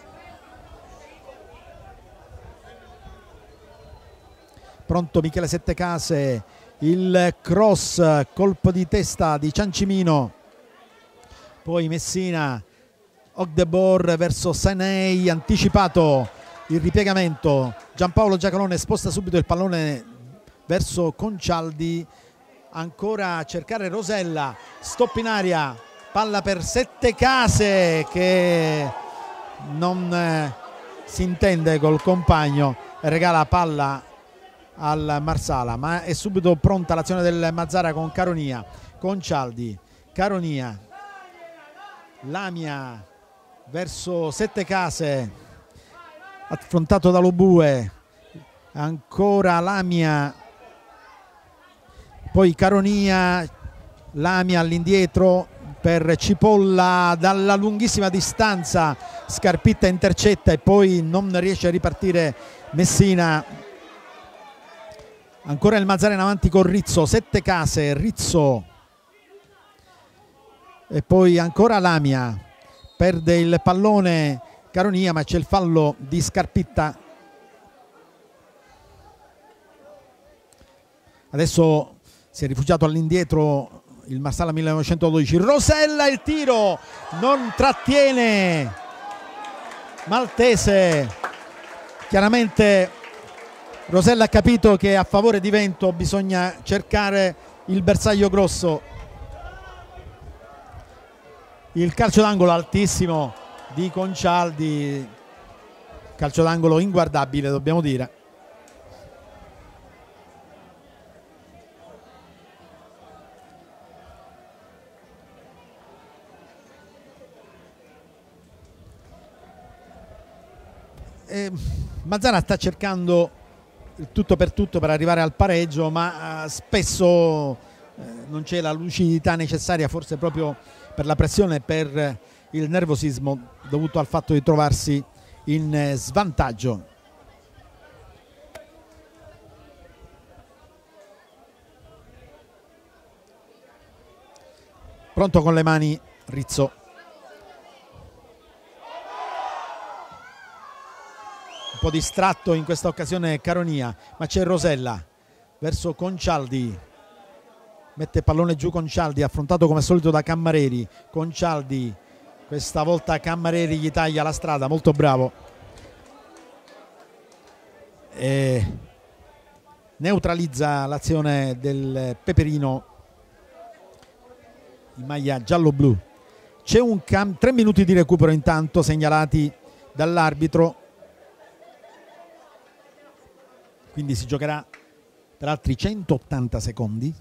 Pronto Michele Settecase, il cross, colpo di testa di Ciancimino, poi Messina, Ogdebor verso Sanei, anticipato il ripiegamento, Giampaolo Giacalone sposta subito il pallone verso Concialdi, ancora a cercare Rosella, stop in aria palla per Sette Case che non si intende col compagno e regala palla al Marsala, ma è subito pronta l'azione del Mazzara con Caronia, Concialdi, Caronia, Lamia verso Sette Case, affrontato da Lobue, ancora Lamia, poi Caronia, Lamia all'indietro per Cipolla dalla lunghissima distanza, Scarpitta intercetta e poi non riesce a ripartire Messina. Ancora il Mazzara in avanti con Rizzo, Sette Case, Rizzo e poi ancora Lamia, perde il pallone Caronia ma c'è il fallo di Scarpitta. Adesso si è rifugiato all'indietro il Marsala 1912, Rosella, il tiro non trattiene Maltese. Chiaramente Rosella ha capito che a favore di vento bisogna cercare il bersaglio grosso. Il calcio d'angolo altissimo di Concialdi, calcio d'angolo inguardabile dobbiamo dire. Mazzara sta cercando il tutto per arrivare al pareggio, ma spesso non c'è la lucidità necessaria, forse proprio per la pressione e per il nervosismo dovuto al fatto di trovarsi in svantaggio. Pronto con le mani Rizzo. Un po' distratto in questa occasione Caronia, ma c'è Rosella verso Concialdi, mette pallone giù Concialdi, affrontato come al solito da Cammareri. Concialdi, questa volta Cammareri gli taglia la strada, molto bravo, e neutralizza l'azione del Peperino in maglia giallo-blu. C'è un 3 minuti di recupero intanto segnalati dall'arbitro, quindi si giocherà per altri 180 secondi.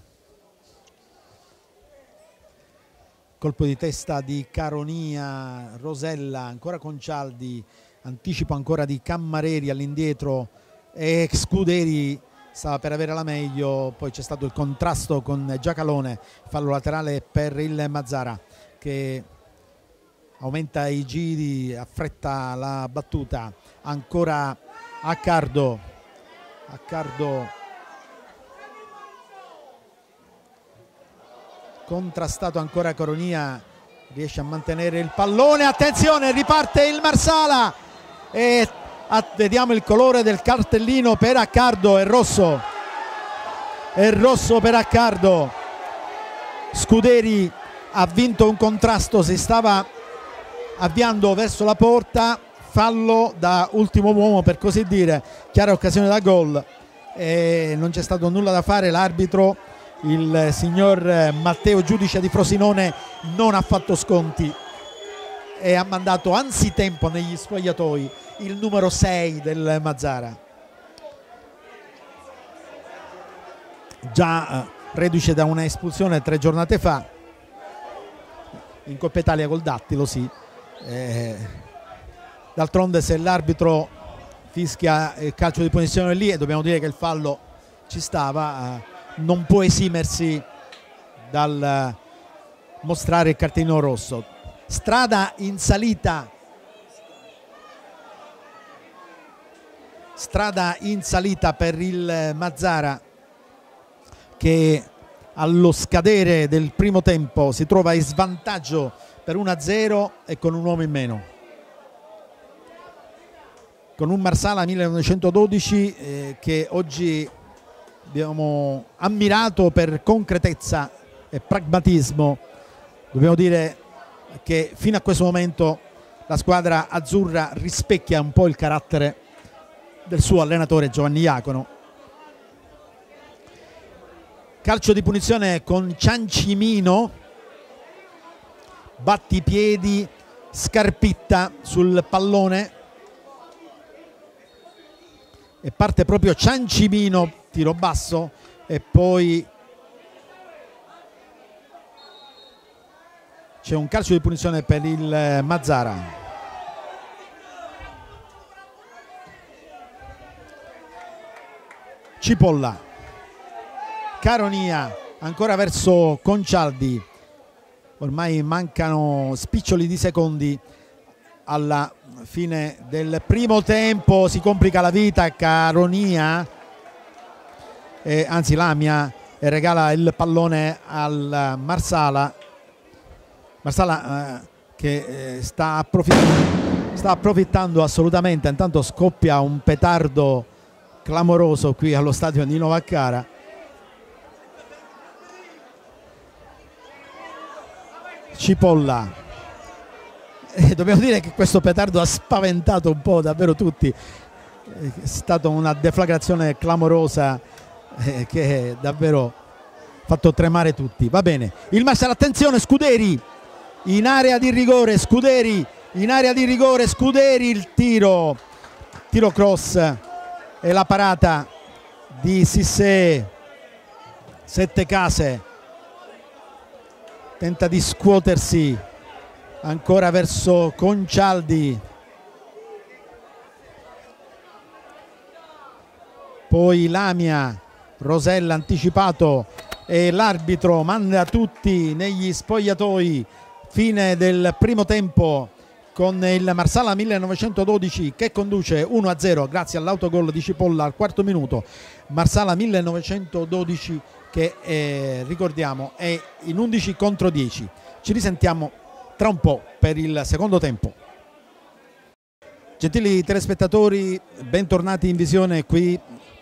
Colpo di testa di Caronia, Rosella, ancora Concialdi, anticipo ancora di Cammareri all'indietro e Scuderi stava per avere la meglio, poi c'è stato il contrasto con Giacalone, fallo laterale per il Mazzara che aumenta i giri, affretta la battuta. Ancora Accardo, contrastato ancora Caronia, riesce a mantenere il pallone, attenzione, riparte il Marsala e vediamo il colore del cartellino per Accardo, è rosso per Accardo. Scuderi ha vinto un contrasto, si stava avviando verso la porta, fallo da ultimo uomo per così dire, chiara occasione da gol e non c'è stato nulla da fare. L'arbitro, il signor Matteo Giudice di Frosinone, non ha fatto sconti e ha mandato anzitempo negli spogliatoi il numero 6 del Mazzara, già reduce da una espulsione 3 giornate fa in Coppa Italia col dattilo, sì. D'altronde se l'arbitro fischia il calcio di punizione lì, e dobbiamo dire che il fallo ci stava, non può esimersi dal mostrare il cartellino rosso. Strada in salita per il Mazzara, che allo scadere del primo tempo si trova in svantaggio per 1-0 e con un uomo in meno, con un Marsala 1912 che oggi abbiamo ammirato per concretezza e pragmatismo. Dobbiamo dire che fino a questo momento la squadra azzurra rispecchia un po' il carattere del suo allenatore Giovanni Iacono. Calcio di punizione con Ciancimino battipiedi, scarpitta sul pallone e parte proprio Ciancimino, tiro basso, e poi c'è un calcio di punizione per il Mazara. Cipolla, Caronia ancora verso Concialdi, ormai mancano spiccioli di secondi alla fine del primo tempo, si complica la vita Caronia, anzi Lamia, e regala il pallone al Marsala. Marsala che sta approfittando assolutamente. Intanto scoppia un petardo clamoroso qui allo stadio Nino Vaccaro. Cipolla, dobbiamo dire che questo petardo ha spaventato un po' davvero tutti, è stata una deflagrazione clamorosa che è davvero fatto tremare tutti. Va bene, il Marsala, attenzione, Scuderi in area di rigore, Scuderi in area di rigore, Scuderi, il tiro cross e la parata di Sissé. Sette Case tenta di scuotersi ancora verso Concialdi, poi Lamia, Rosella anticipato e l'arbitro manda tutti negli spogliatoi. Fine del primo tempo con il Marsala 1912 che conduce 1-0 grazie all'autogol di Cipolla al quarto minuto. Marsala 1912 che ricordiamo è in 11 contro 10. Ci risentiamo tra un po' per il secondo tempo. Gentili telespettatori, bentornati in visione qui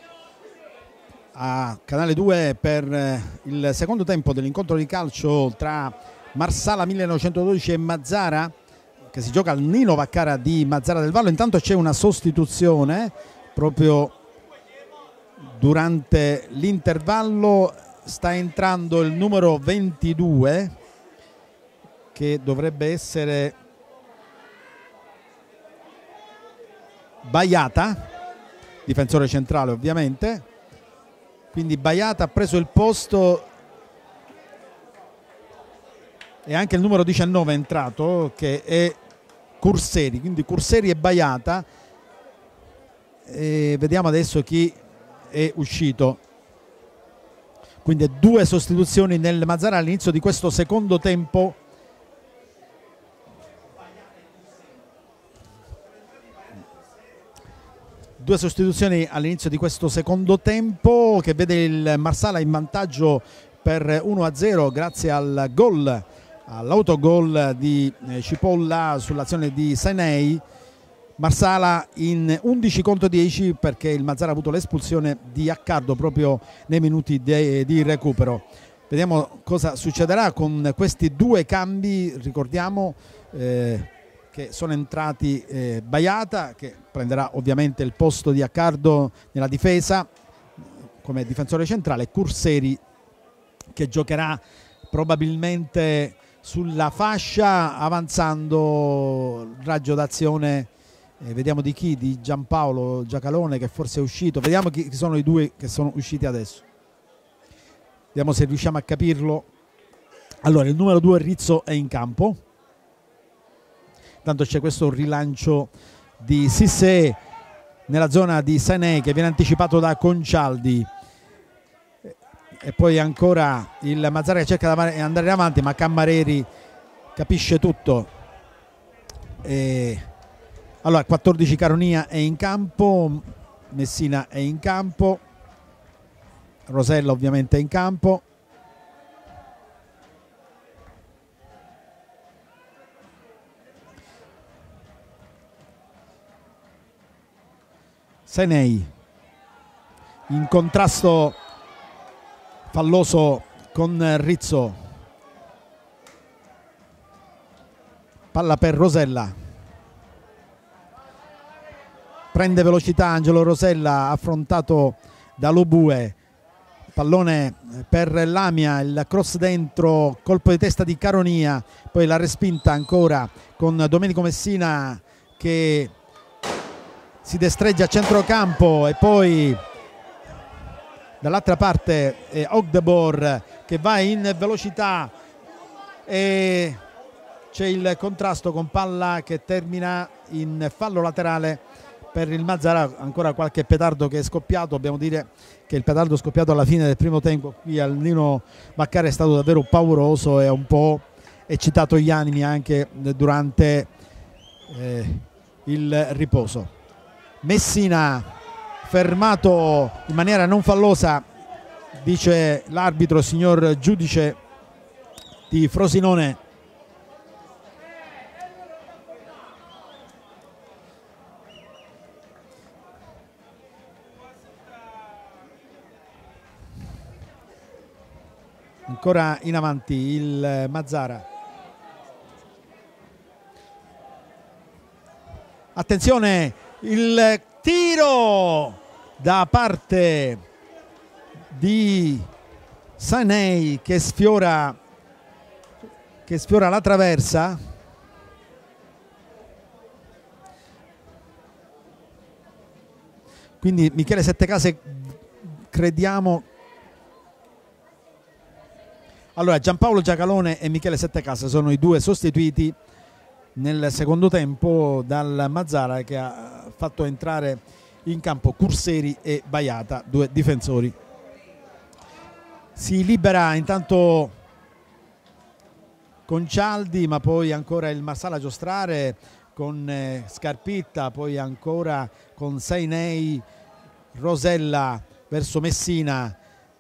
a Canale 2 per il secondo tempo dell'incontro di calcio tra Marsala 1912 e Mazara, che si gioca al Nino Vaccaro di Mazara del Vallo. Intanto c'è una sostituzione proprio durante l'intervallo, sta entrando il numero 22 che dovrebbe essere Baiata, difensore centrale ovviamente, quindi Baiata ha preso il posto, e anche il numero 19 è entrato che è Curseri, quindi Curseri e Baiata, e vediamo adesso chi è uscito. Quindi due sostituzioni nel Mazara all'inizio di questo secondo tempo. Due sostituzioni all'inizio di questo secondo tempo che vede il Marsala in vantaggio per 1-0 grazie al gol, all'autogol di Cipolla sull'azione di Senei. Marsala in 11 contro 10 perché il Mazara ha avuto l'espulsione di Accardo proprio nei minuti di recupero. Vediamo cosa succederà con questi due cambi. Ricordiamo che sono entrati Baiata, che prenderà ovviamente il posto di Accardo nella difesa come difensore centrale, Curseri che giocherà probabilmente sulla fascia avanzando il raggio d'azione. Vediamo di chi, di Giampaolo Giacalone che forse è uscito. Vediamo chi sono i due che sono usciti adesso, vediamo se riusciamo a capirlo. Allora, il numero 2 Rizzo è in campo, intanto c'è questo rilancio di Sissé nella zona di Sané che viene anticipato da Concialdi, e poi ancora il Mazara che cerca di andare avanti ma Cammareri capisce tutto. Allora 14 Caronia è in campo, Messina è in campo, Rosella ovviamente è in campo, Senei in contrasto falloso con Rizzo, palla per Rosella, prende velocità Angelo Rosella affrontato da Lobue, pallone per Lamia, il cross dentro, colpo di testa di Caronia, poi la respinta ancora con Domenico Messina che si destreggia a centrocampo e poi dall'altra parte Ogdebor che va in velocità e c'è il contrasto con palla che termina in fallo laterale per il Mazzara. Ancora qualche petardo che è scoppiato, dobbiamo dire che il petardo scoppiato alla fine del primo tempo qui al Nino Vaccari è stato davvero pauroso e ha un po' eccitato gli animi anche durante il riposo. Messina fermato in maniera non fallosa, dice l'arbitro, signor giudice di Frosinone. Ancora in avanti il Mazzara. Attenzione, il tiro da parte di Sanei che sfiora la traversa. Quindi Michele Settecase, crediamo. Allora, Giampaolo Giacalone e Michele Settecase sono i due sostituiti nel secondo tempo dal Mazzara, che ha fatto entrare in campo Curseri e Baiata, due difensori. Si libera intanto Concialdi, ma poi ancora il Marsala Giostrare con Scarpitta, poi ancora con Sainei, Rosella verso Messina,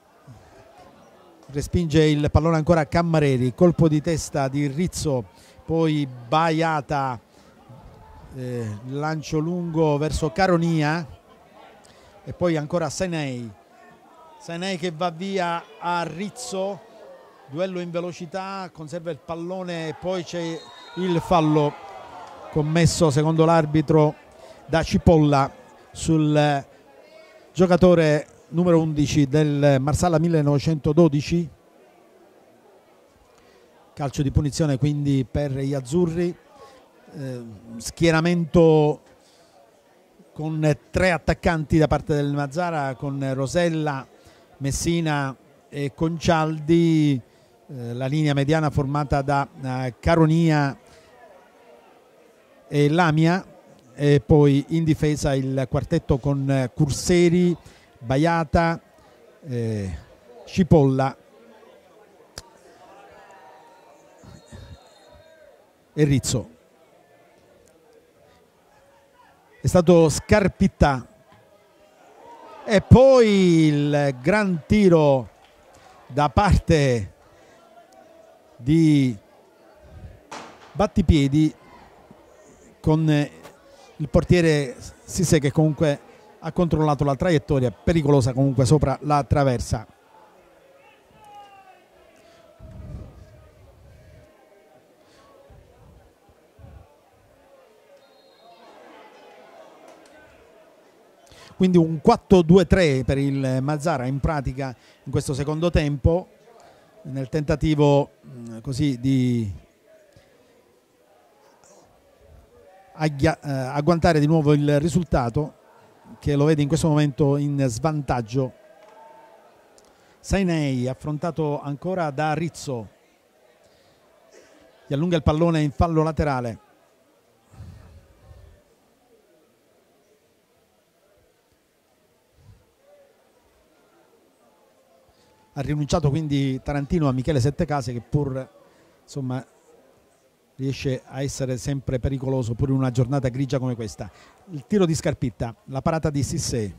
respinge il pallone ancora Cammareri, colpo di testa di Rizzo, poi Baiata, lancio lungo verso Caronia e poi ancora Sainei che va via a Rizzo, duello in velocità, conserva il pallone e poi c'è il fallo commesso secondo l'arbitro da Cipolla sul giocatore numero 11 del Marsala 1912. Calcio di punizione quindi per gli azzurri, schieramento con tre attaccanti da parte del Mazzara, con Rosella, Messina e Concialdi, la linea mediana formata da Caronia e Lamia, e poi in difesa il quartetto con Curseri, Baiata, Cipolla e Rizzo. È stato Scarpitta e poi il gran tiro da parte di Battipiedi con il portiere Sisse che comunque ha controllato la traiettoria, pericolosa comunque sopra la traversa. Quindi un 4-2-3 per il Mazzara in pratica in questo secondo tempo, nel tentativo così di agguantare di nuovo il risultato che lo vede in questo momento in svantaggio. Sainei affrontato ancora da Rizzo, gli allunga il pallone in fallo laterale. Ha rinunciato quindi Tarantino a Michele Settecase, che pur insomma riesce a essere sempre pericoloso pure in una giornata grigia come questa. Il tiro di Scarpitta, la parata di Sissé,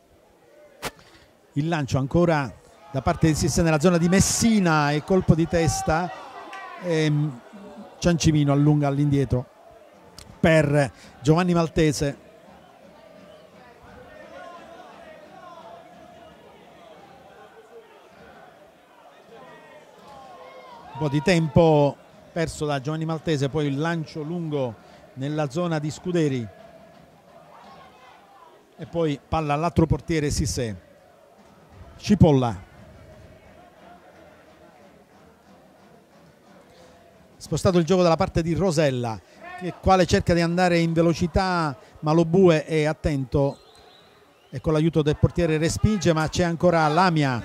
il lancio ancora da parte di Sissé nella zona di Messina e colpo di testa, Ciancimino allunga all'indietro per Giovanni Maltese. Un po' di tempo perso da Giovanni Maltese, poi il lancio lungo nella zona di Scuderi e poi palla all'altro portiere Sissé. Cipolla spostato il gioco dalla parte di Rosella, che quale cerca di andare in velocità, ma Lobue è attento e con l'aiuto del portiere respinge, ma c'è ancora Lamia.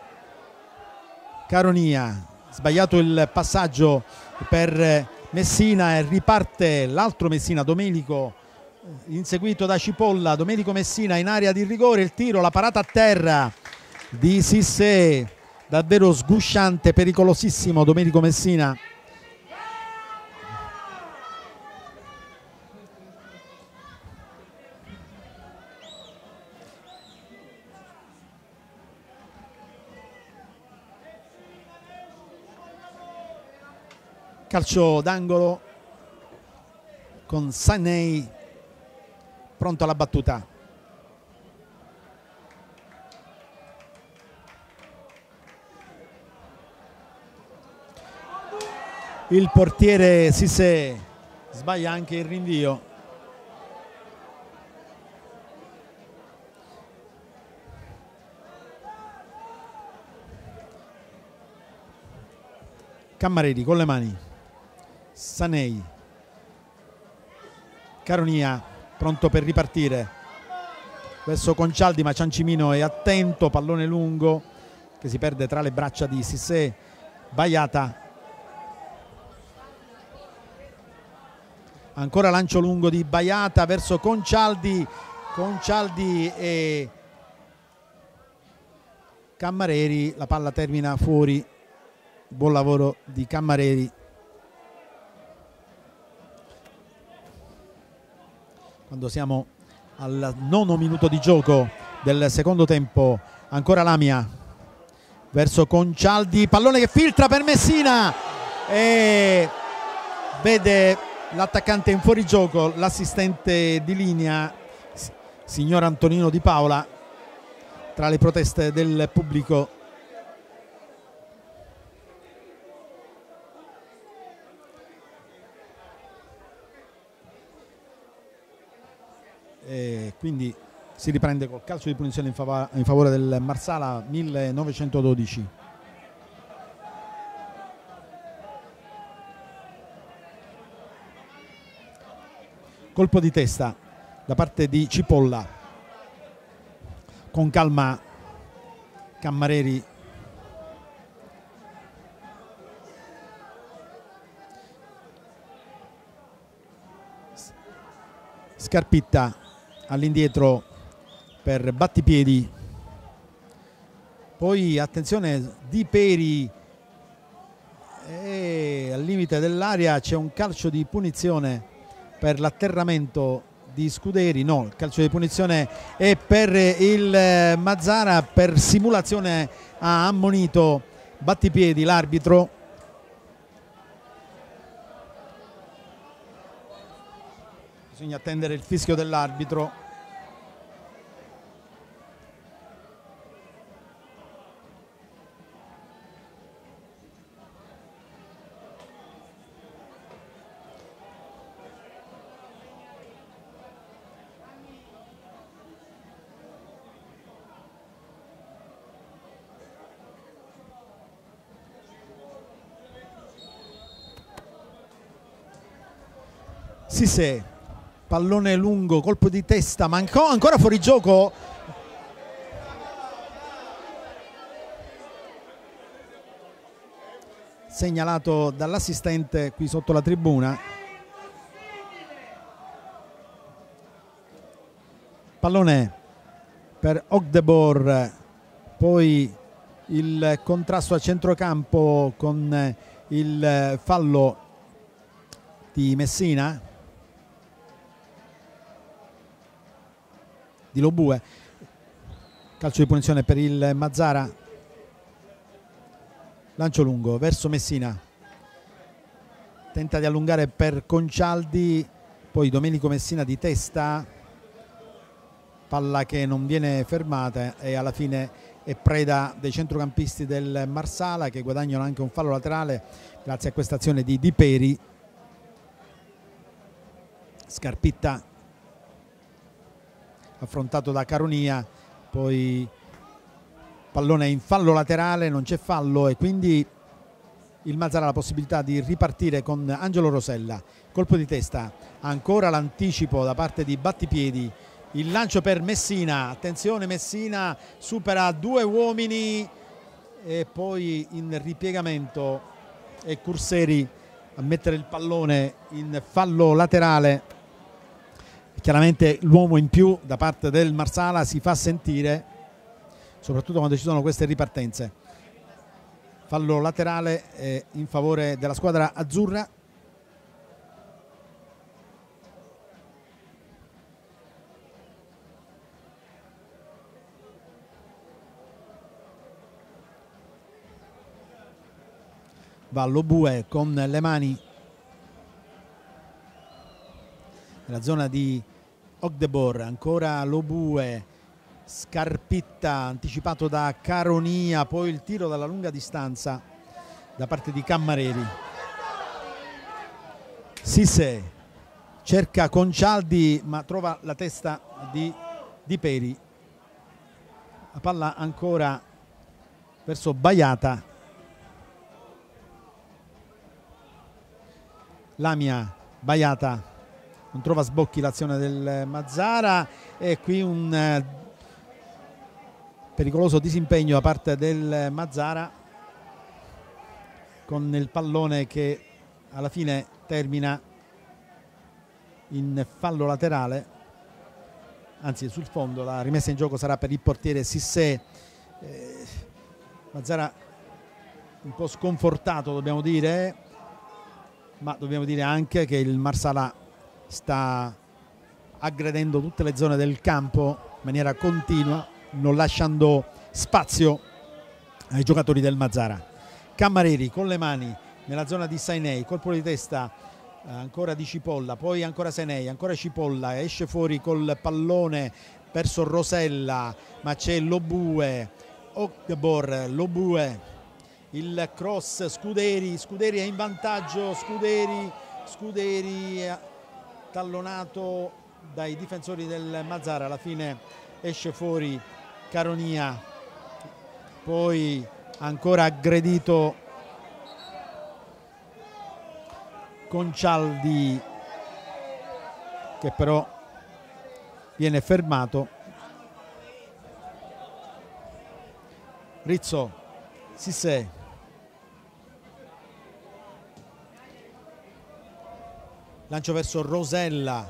Caronia, sbagliato il passaggio per Messina e riparte l'altro Messina, Domenico, inseguito da Cipolla. Domenico Messina in area di rigore, il tiro, la parata a terra di Sissé, davvero sgusciante, pericolosissimo Domenico Messina. Calcio d'angolo con Sanei pronto alla battuta. Il portiere Sissé sbaglia anche il rinvio. Cammareri con le mani. Sanei. Caronia pronto per ripartire verso Concialdi, ma Ciancimino è attento, pallone lungo che si perde tra le braccia di Sissé. Baiata, ancora lancio lungo di Baiata verso Concialdi, Concialdi e Cammareri, la palla termina fuori. Buon lavoro di Cammareri. Quando siamo al 9° minuto di gioco del secondo tempo, ancora Lamia verso Concialdi, pallone che filtra per Messina e vede l'attaccante in fuorigioco, l'assistente di linea signor Antonino Di Paola tra le proteste del pubblico. E quindi si riprende col calcio di punizione in favore del Marsala 1912. Colpo di testa da parte di Cipolla, con calma Cammareri, Scarpitta all'indietro per Battipiedi, poi attenzione Di Peri e al limite dell'area c'è un calcio di punizione per l'atterramento di Scuderi. No, il calcio di punizione è per il Mazzara, per simulazione ha ammonito Battipiedi l'arbitro. Bisogna attendere il fischio dell'arbitro. Sissé, pallone lungo, colpo di testa, mancò ancora fuori gioco. Segnalato dall'assistente qui sotto la tribuna. Pallone per Ogdebor, poi il contrasto a centrocampo con il fallo di Messina, di Lobue. Calcio di punizione per il Mazzara, lancio lungo verso Messina, tenta di allungare per Concialdi, poi Domenico Messina di testa, palla che non viene fermata e alla fine è preda dei centrocampisti del Marsala, che guadagnano anche un fallo laterale grazie a questa azione di Di Peri. Scarpitta affrontato da Caronia, poi pallone in fallo laterale, non c'è fallo e quindi il Mazzara ha la possibilità di ripartire con Angelo Rosella, colpo di testa, ancora l'anticipo da parte di Battipiedi, il lancio per Messina, attenzione, Messina supera 2 uomini e poi in ripiegamento è Curseri a mettere il pallone in fallo laterale. Chiaramente l'uomo in più da parte del Marsala si fa sentire, soprattutto quando ci sono queste ripartenze. Fallo laterale in favore della squadra azzurra. Va Lobue con le mani nella zona di Ogdebor, ancora Lobue, Scarpitta anticipato da Caronia, poi il tiro dalla lunga distanza da parte di Cammareri. Sisse cerca Concialdi ma trova la testa di Peri, la palla ancora verso Baiata. Lamia, Baiata, non trova sbocchi l'azione del Mazzara e qui un pericoloso disimpegno da parte del Mazzara con il pallone che alla fine termina in fallo laterale, anzi sul fondo. La rimessa in gioco sarà per il portiere Sissé. Mazzara un po' sconfortato, dobbiamo dire, ma dobbiamo dire anche che il Marsala sta aggredendo tutte le zone del campo in maniera continua, non lasciando spazio ai giocatori del Mazzara. Cammareri con le mani nella zona di Sainei, colpo di testa ancora di Cipolla, poi ancora Sainei, ancora Cipolla, esce fuori col pallone verso Rosella, ma c'è Lobue, Ogbor, Lobue, il cross, Scuderi è in vantaggio, Scuderi tallonato dai difensori del Mazzara, alla fine esce fuori Caronia, poi ancora aggredito Concialdi che però viene fermato. Rizzo, Sissé, lancio verso Rosella,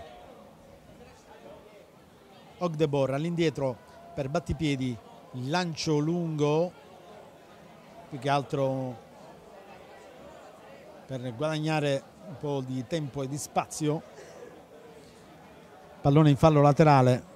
Ogdebor all'indietro per Battipiedi, lancio lungo, più che altro per guadagnare un po' di tempo e di spazio. Pallone in fallo laterale.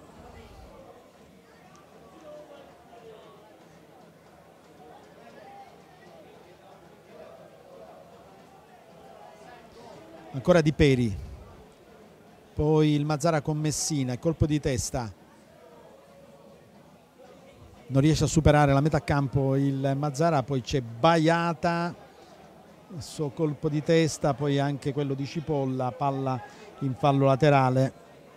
Ancora Di Peri, poi il Mazzara con Messina, colpo di testa, non riesce a superare la metà campo il Mazzara, poi c'è Baiata, il suo colpo di testa, poi anche quello di Cipolla, palla in fallo laterale.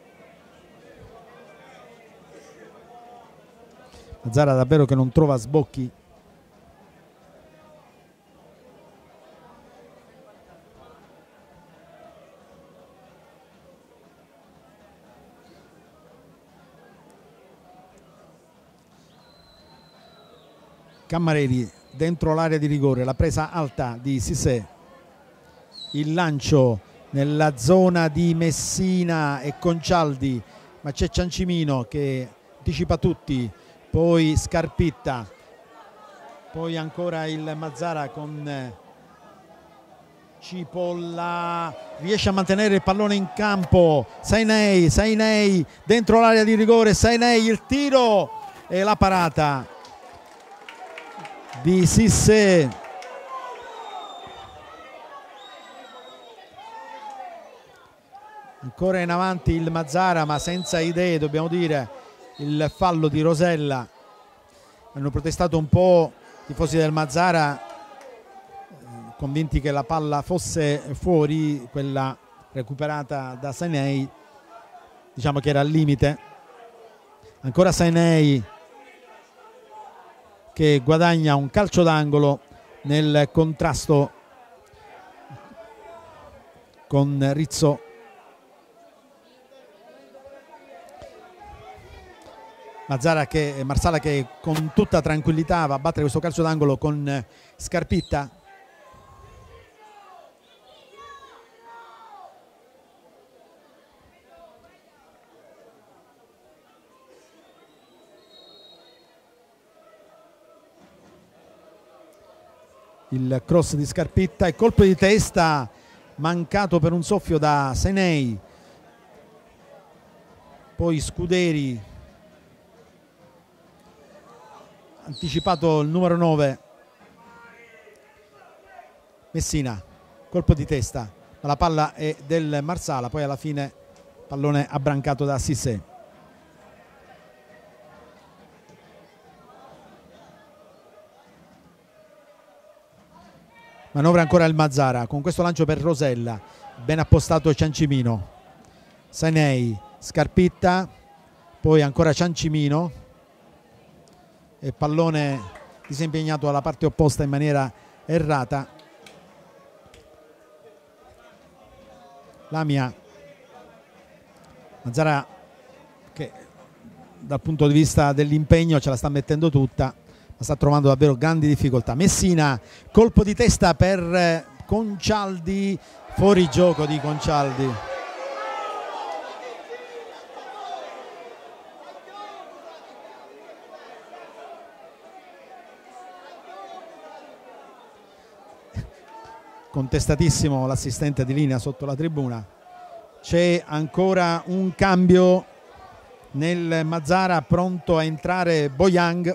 Mazzara davvero che non trova sbocchi. Cammareri dentro l'area di rigore, la presa alta di Sissé, il lancio nella zona di Messina e Concialdi, ma c'è Ciancimino che anticipa tutti, poi Scarpitta, poi ancora il Mazzara con Cipolla, riesce a mantenere il pallone in campo, Sainei dentro l'area di rigore, Sainei, il tiro e la parata di Sissé. Ancora in avanti il Mazzara ma senza idee, dobbiamo dire. Il fallo di Rosella, hanno protestato un po' i tifosi del Mazzara, convinti che la palla fosse fuori, quella recuperata da Sainei, diciamo che era al limite. Ancora Sainei che guadagna un calcio d'angolo nel contrasto con Rizzo. Marsala che con tutta tranquillità va a battere questo calcio d'angolo con Scarpitta. Il cross di Scarpitta e colpo di testa mancato per un soffio da Senei, poi Scuderi, anticipato il numero 9 Messina, colpo di testa, ma la palla è del Marsala, poi alla fine pallone abbrancato da Cissé. Manovra ancora il Mazzara con questo lancio per Rosella, ben appostato Ciancimino, Senei, Scarpitta, poi ancora Ciancimino e pallone disimpegnato alla parte opposta in maniera errata. Lamia, Mazzara che dal punto di vista dell'impegno ce la sta mettendo tutta, sta trovando davvero grandi difficoltà. Messina, colpo di testa per Concialdi, fuori gioco di Concialdi. Contestatissimo l'assistente di linea sotto la tribuna. C'è ancora un cambio nel Mazzara, pronto a entrare Boyang.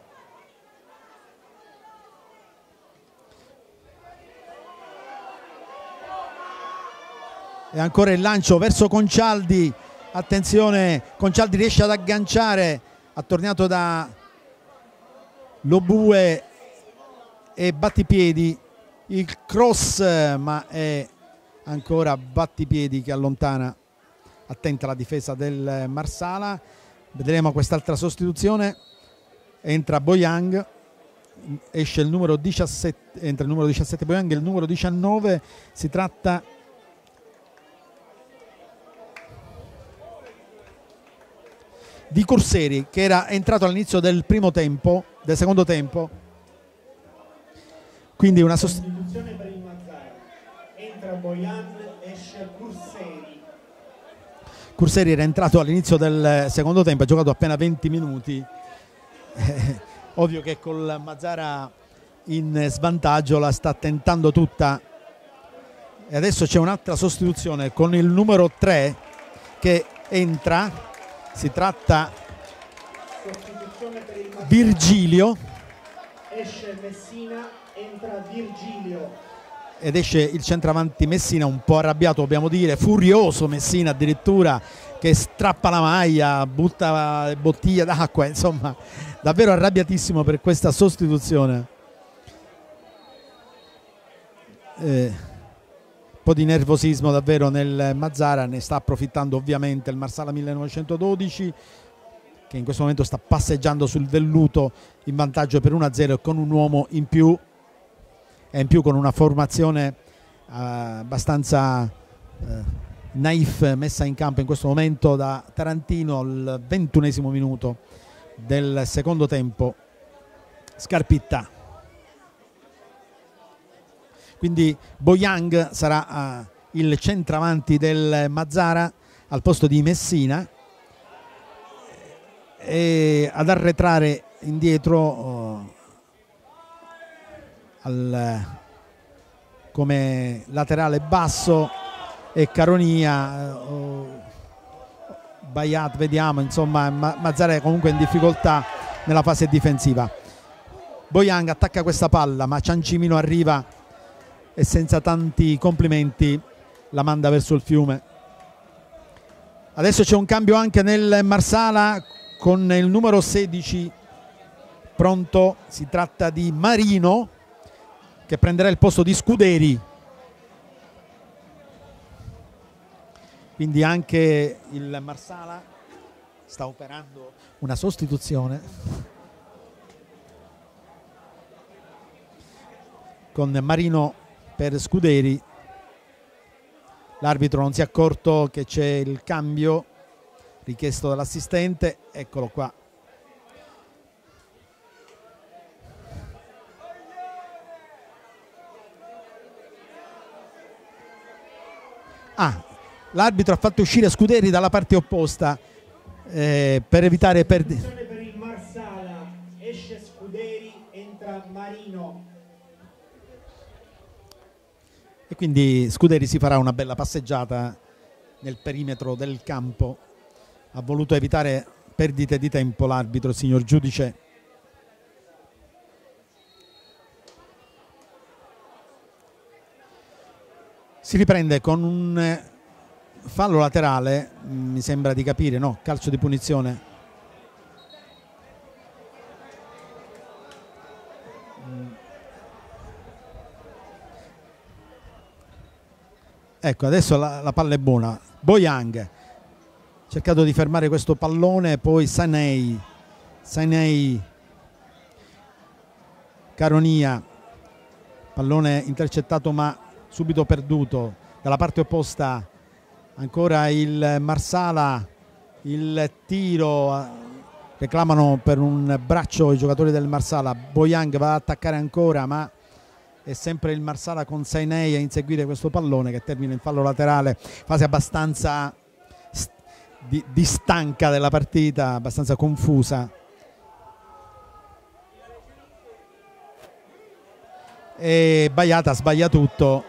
E ancora il lancio verso Concialdi, attenzione, Concialdi riesce ad agganciare, attorniato da Lobue e Battipiedi, il cross, ma è ancora Battipiedi che allontana, attenta la difesa del Marsala. Vedremo quest'altra sostituzione, entra Boyang, esce il numero 17, entra il numero 17 Boyang e il numero 19 si tratta di Curseri, che era entrato all'inizio del secondo tempo, quindi una sostituzione per il Mazzara. Entra Boyan, esce Curseri. Curseri era entrato all'inizio del secondo tempo, ha giocato appena 20 minuti. Ovvio che col Mazzara in svantaggio la sta tentando tutta. E adesso c'è un'altra sostituzione con il numero 3 che entra. Si tratta Virgilio, esce Messina, entra Virgilio ed esce il centravanti Messina, un po' arrabbiato dobbiamo dire, furioso Messina addirittura, che strappa la maglia, butta le bottiglie d'acqua, insomma davvero arrabbiatissimo per questa sostituzione. Un po' di nervosismo davvero nel Mazzara, ne sta approfittando ovviamente il Marsala 1912, che in questo momento sta passeggiando sul velluto in vantaggio per 1-0 con un uomo in più, e in più con una formazione abbastanza naif messa in campo in questo momento da Tarantino al 21esimo minuto del secondo tempo. Scarpitta. Quindi Boyang sarà il centravanti del Mazzara al posto di Messina, e ad arretrare indietro come laterale basso e Caronia, Bayat, vediamo, insomma Mazzara è comunque in difficoltà nella fase difensiva. Boyang attacca questa palla, ma Ciancimino arriva e senza tanti complimenti la manda verso il fiume. Adesso c'è un cambio anche nel Marsala con il numero 16 pronto, si tratta di Marino che prenderà il posto di Scuderi, quindi anche il Marsala sta operando una sostituzione con Marino per Scuderi. L'arbitro non si è accorto che c'è il cambio richiesto dall'assistente, eccolo qua. L'arbitro ha fatto uscire Scuderi dalla parte opposta per evitare perdite. Per il Marsala esce Scuderi, entra Marino. E quindi Scuderi si farà una bella passeggiata nel perimetro del campo. Ha voluto evitare perdite di tempo l'arbitro, signor giudice. Si riprende con un fallo laterale, mi sembra di capire, no? Calcio di punizione. Ecco, adesso la palla è buona. Boyang ha cercato di fermare questo pallone, poi Sainei, Caronia, pallone intercettato ma subito perduto. Dalla parte opposta ancora il Marsala, il tiro, reclamano per un braccio i giocatori del Marsala. Boyang va ad attaccare ancora, ma è sempre il Marsala con Sainei a inseguire questo pallone che termina in fallo laterale. Fase abbastanza di stanca della partita, abbastanza confusa. E Baiata sbaglia tutto,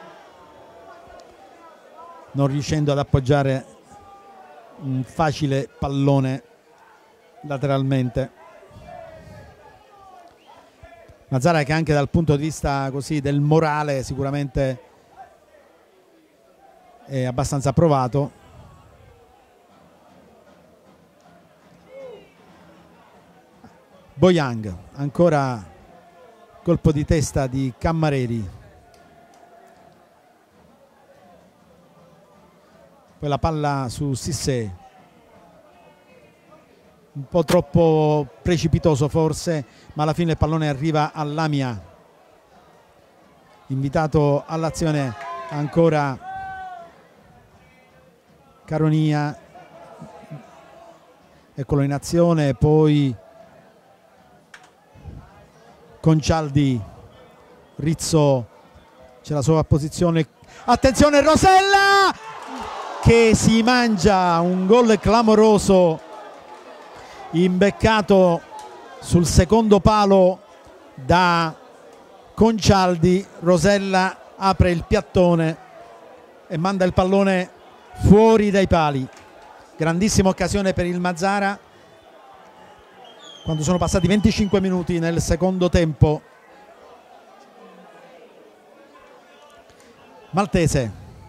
non riuscendo ad appoggiare un facile pallone lateralmente. Mazzara che anche dal punto di vista così del morale sicuramente è abbastanza provato. Boyang, ancora colpo di testa di Cammareri. Poi la palla su Cissé, un po' troppo precipitoso forse, ma alla fine il pallone arriva a Lamia, invitato all'azione ancora Caronia, eccolo in azione, poi Concialdi, Rizzo, c'è la sovrapposizione, attenzione Rosella che si mangia un gol clamoroso, imbeccato sul secondo palo da Concialdi. Rosella apre il piattone e manda il pallone fuori dai pali. Grandissima occasione per il Mazzara quando sono passati 25 minuti nel secondo tempo. Maltese,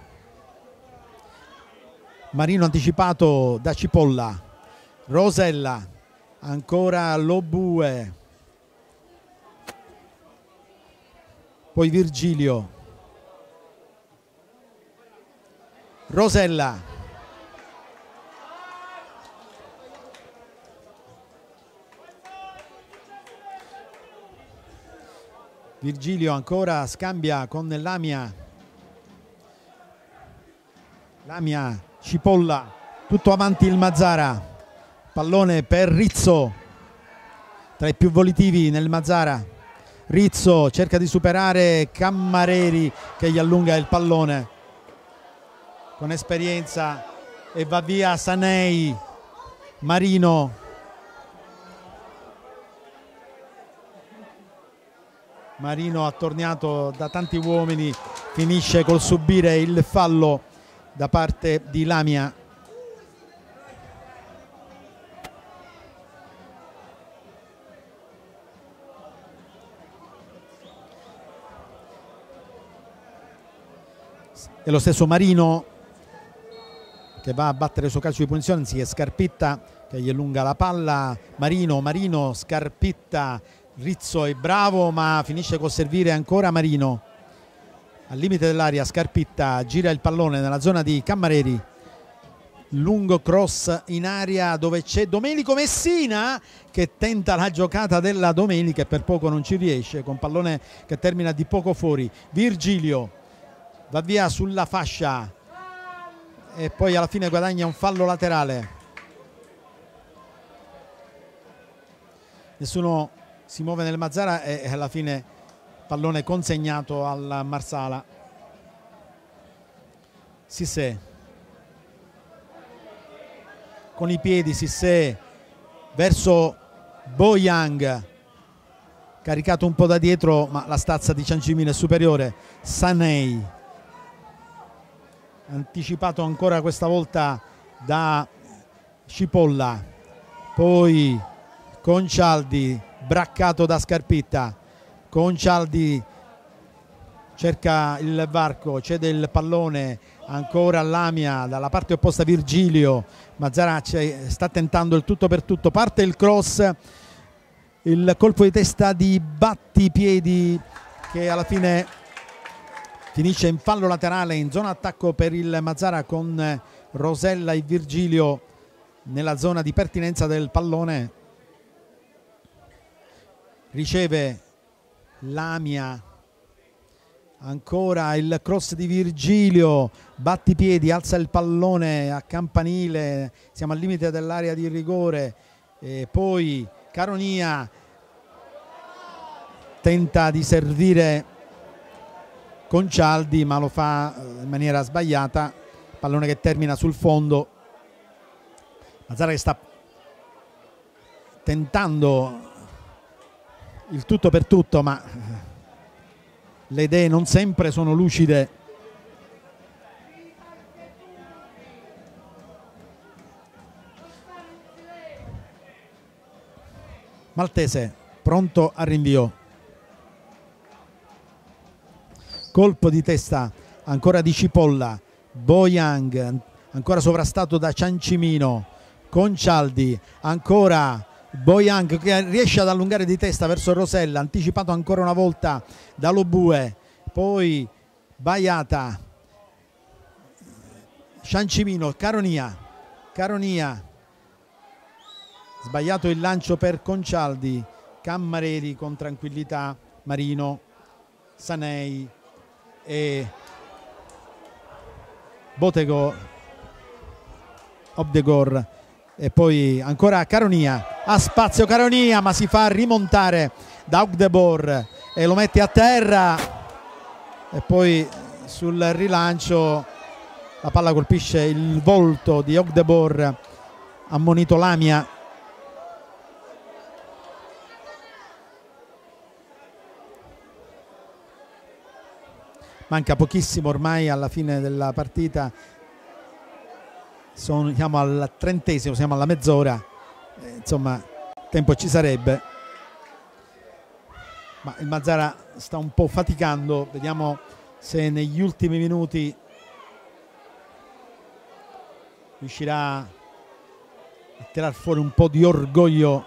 Marino anticipato da Cipolla, Rosella, ancora Lobue, poi Virgilio, Rosella, Virgilio ancora scambia con Lamia, Cipolla, tutto avanti il Mazzara, pallone per Rizzo, tra i più volitivi nel Mazzara. Rizzo cerca di superare Cammareri che gli allunga il pallone con esperienza e va via Sanei. Marino, attorniato da tanti uomini, finisce col subire il fallo da parte di Lamia. E lo stesso Marino che va a battere il suo calcio di punizione, anzi è Scarpitta che gli allunga la palla. Marino, Scarpitta, Rizzo è bravo ma finisce col servire ancora Marino. Al limite dell'area Scarpitta gira il pallone nella zona di Cammareri, lungo cross in aria dove c'è Domenico Messina che tenta la giocata della Domenica e per poco non ci riesce, con pallone che termina di poco fuori. Virgilio va via sulla fascia, e poi alla fine guadagna un fallo laterale. Nessuno si muove nel Mazzara e alla fine pallone consegnato al Marsala. Sissé con i piedi, Sissé verso Boyang, caricato un po' da dietro, ma la stazza di Ciancimino è superiore. Sanei anticipato ancora questa volta da Cipolla, poi Concialdi braccato da Scarpitta. Concialdi cerca il varco, cede il pallone ancora a Lamia, dalla parte opposta Virgilio. Mazzara sta tentando il tutto per tutto, parte il cross, il colpo di testa di Battipiedi che alla fine finisce in fallo laterale in zona attacco per il Mazzara, con Rosella e Virgilio nella zona di pertinenza del pallone. Riceve Lamia, ancora il cross di Virgilio, Battipiedi alza il pallone a campanile, siamo al limite dell'area di rigore, e poi Caronia tenta di servire Concialdi ma lo fa in maniera sbagliata, pallone che termina sul fondo. Mazzara che sta tentando il tutto per tutto, ma le idee non sempre sono lucide. Maltese pronto al rinvio, colpo di testa ancora di Cipolla, Boyang ancora sovrastato da Ciancimino, Concialdi ancora Boyang che riesce ad allungare di testa verso Rosella, anticipato ancora una volta da Lobue, poi Baiata, Ciancimino, Caronia, sbagliato il lancio per Concialdi, Cammareri con tranquillità, Marino, Sanei e Botego, Obdegor, e poi ancora Caronia, ha spazio Caronia ma si fa rimontare da Ogdebor e lo mette a terra, e poi sul rilancio la palla colpisce il volto di Ogdebor, ammonito Lamia. Manca pochissimo ormai alla fine della partita, siamo al 30°, siamo alla mezz'ora, insomma tempo ci sarebbe, ma il Mazzara sta un po' faticando. Vediamo se negli ultimi minuti riuscirà a tirar fuori un po' di orgoglio.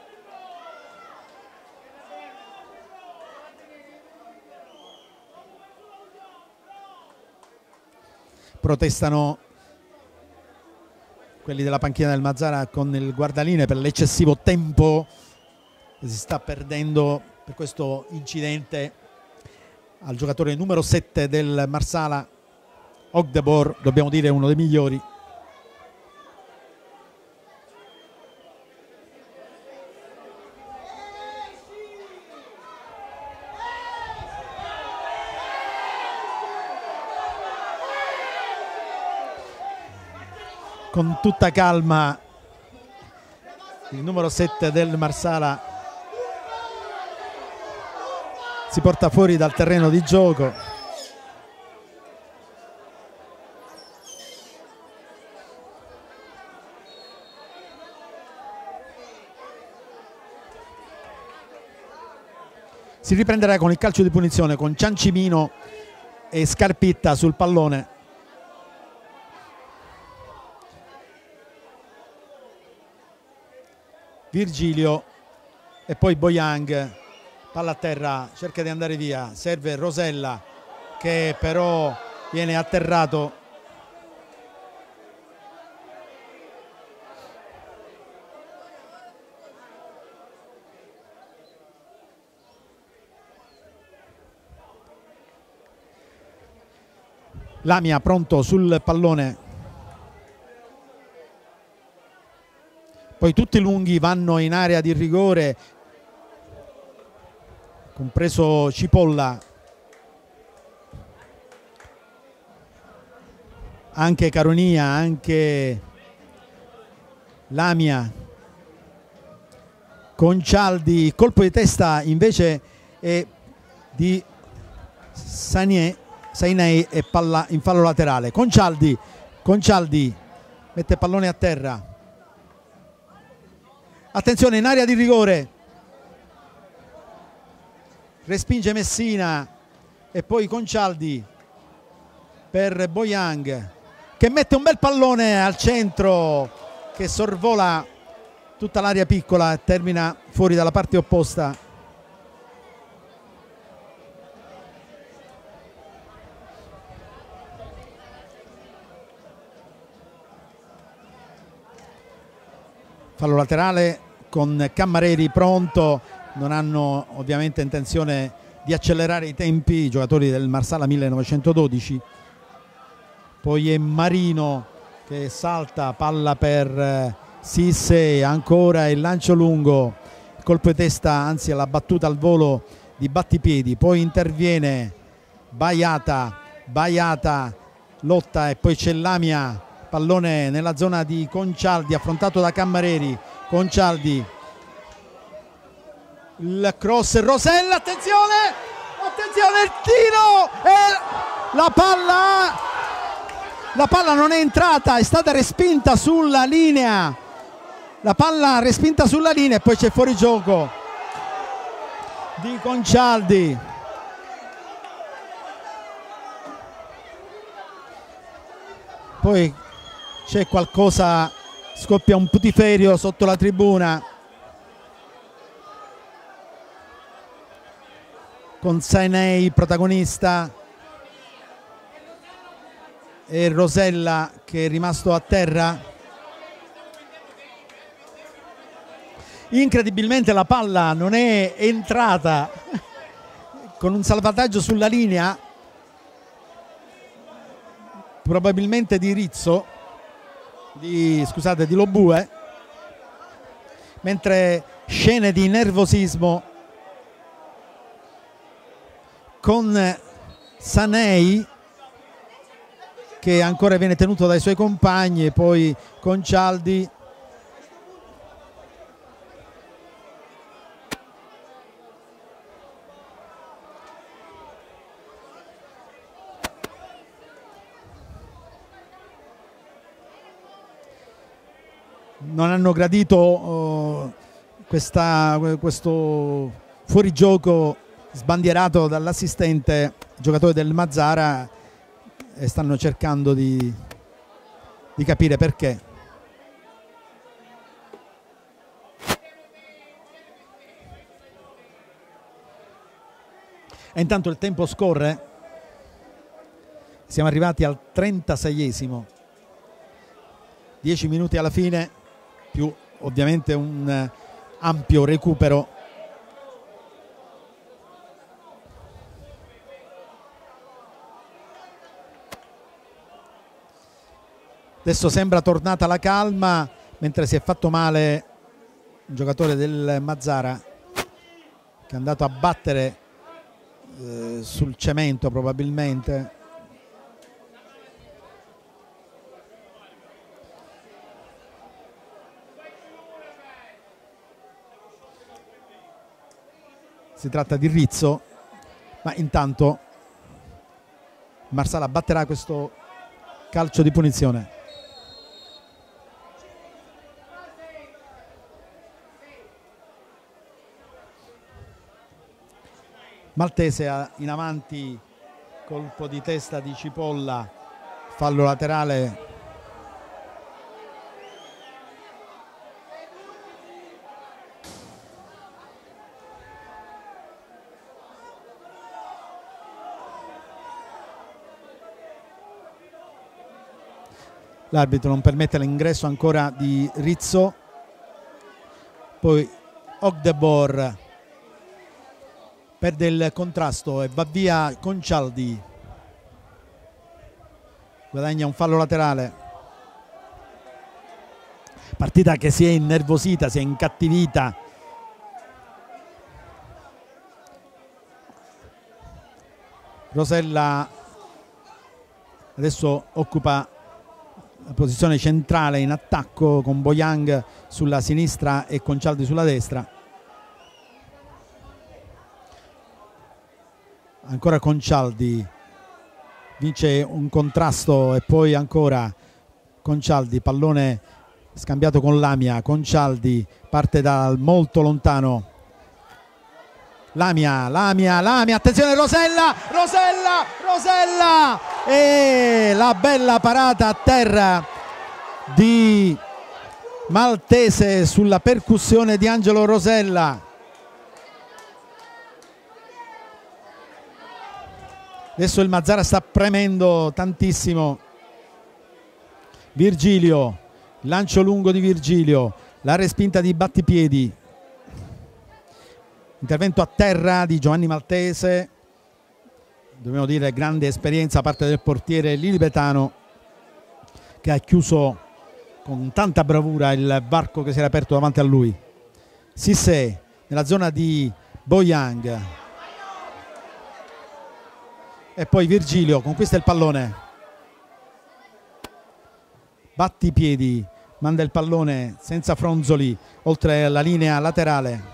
Protestano quelli della panchina del Mazzara con il guardaline per l'eccessivo tempo che si sta perdendo per questo incidente al giocatore numero 7 del Marsala, Ogdebor, dobbiamo dire uno dei migliori. Con tutta calma il numero 7 del Marsala si porta fuori dal terreno di gioco. Si riprenderà con il calcio di punizione con Ciancimino e Scarpitta sul pallone. Virgilio e poi Boyang, palla a terra, cerca di andare via, serve Rosella che però viene atterrato. Lamia pronto sul pallone, Poi tutti i lunghi vanno in area di rigore, compreso Cipolla, anche Caronia, anche Lamia, Concialdi. Colpo di testa invece è di Sainei e palla in fallo laterale. Concialdi mette pallone a terra, attenzione in area di rigore, respinge Messina e poi Concialdi per Boyang che mette un bel pallone al centro che sorvola tutta l'area piccola e termina fuori dalla parte opposta. Fallo laterale con Cammareri pronto, non hanno ovviamente intenzione di accelerare i tempi i giocatori del Marsala 1912. Poi è Marino che salta, palla per Sisse, ancora il lancio lungo, colpo di testa, anzi la battuta al volo di Battipiedi, poi interviene Baiata, lotta e poi c'è Lamia, pallone nella zona di Concialdi affrontato da Cammareri. Concialdi, il cross, Rosella, attenzione il tiro e la palla non è entrata, è stata respinta sulla linea, la palla respinta sulla linea e poi c'è fuorigioco di Concialdi. Poi c'è qualcosa, scoppia un putiferio sotto la tribuna con Sainei protagonista e Rosella che è rimasto a terra. Incredibilmente la palla non è entrata con un salvataggio sulla linea, probabilmente di Rizzo, di Lobue, mentre scene di nervosismo con Sanei che ancora viene tenuto dai suoi compagni e poi Concialdi. Non hanno gradito questo fuorigioco sbandierato dall'assistente giocatore del Mazzara e stanno cercando di capire perché. E intanto il tempo scorre, siamo arrivati al 36esimo, 10 minuti alla fine, più ovviamente un ampio recupero. Adesso sembra tornata la calma, mentre si è fatto male un giocatore del Mazzara che è andato a battere sul cemento probabilmente. Si tratta di Rizzo, ma intanto Marsala batterà questo calcio di punizione. Maltese in avanti, colpo di testa di Cipolla, fallo laterale. L'arbitro non permette l'ingresso ancora di Rizzo, poi Ogdebor perde il contrasto e va via Concialdi, guadagna un fallo laterale. Partita che si è innervosita, si è incattivita. Rosella adesso occupa la posizione centrale in attacco con Boyang sulla sinistra e Concaldi sulla destra. Ancora Concaldi vince un contrasto e poi ancora Concaldi, pallone scambiato con Lamia. Concaldi parte da molto lontano. Lamia, attenzione Rosella e la bella parata a terra di Maltese sulla percussione di Angelo Rosella. Adesso il Mazzara sta premendo tantissimo. Virgilio, lancio lungo di Virgilio, la respinta di Battipiedi. Intervento a terra di Giovanni Maltese, dobbiamo dire grande esperienza da parte del portiere lilibetano, che ha chiuso con tanta bravura il varco che si era aperto davanti a lui. Sissé nella zona di Boyang e poi Virgilio conquista il pallone. Battipiedi manda il pallone senza fronzoli oltre la linea laterale.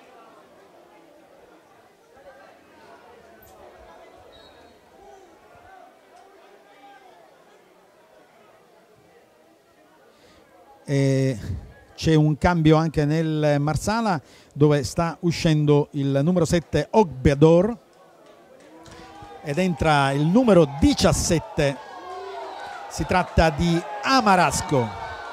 C'è un cambio anche nel Marsala, dove sta uscendo il numero 7 Ogbedor ed entra il numero 17, si tratta di Amarasco.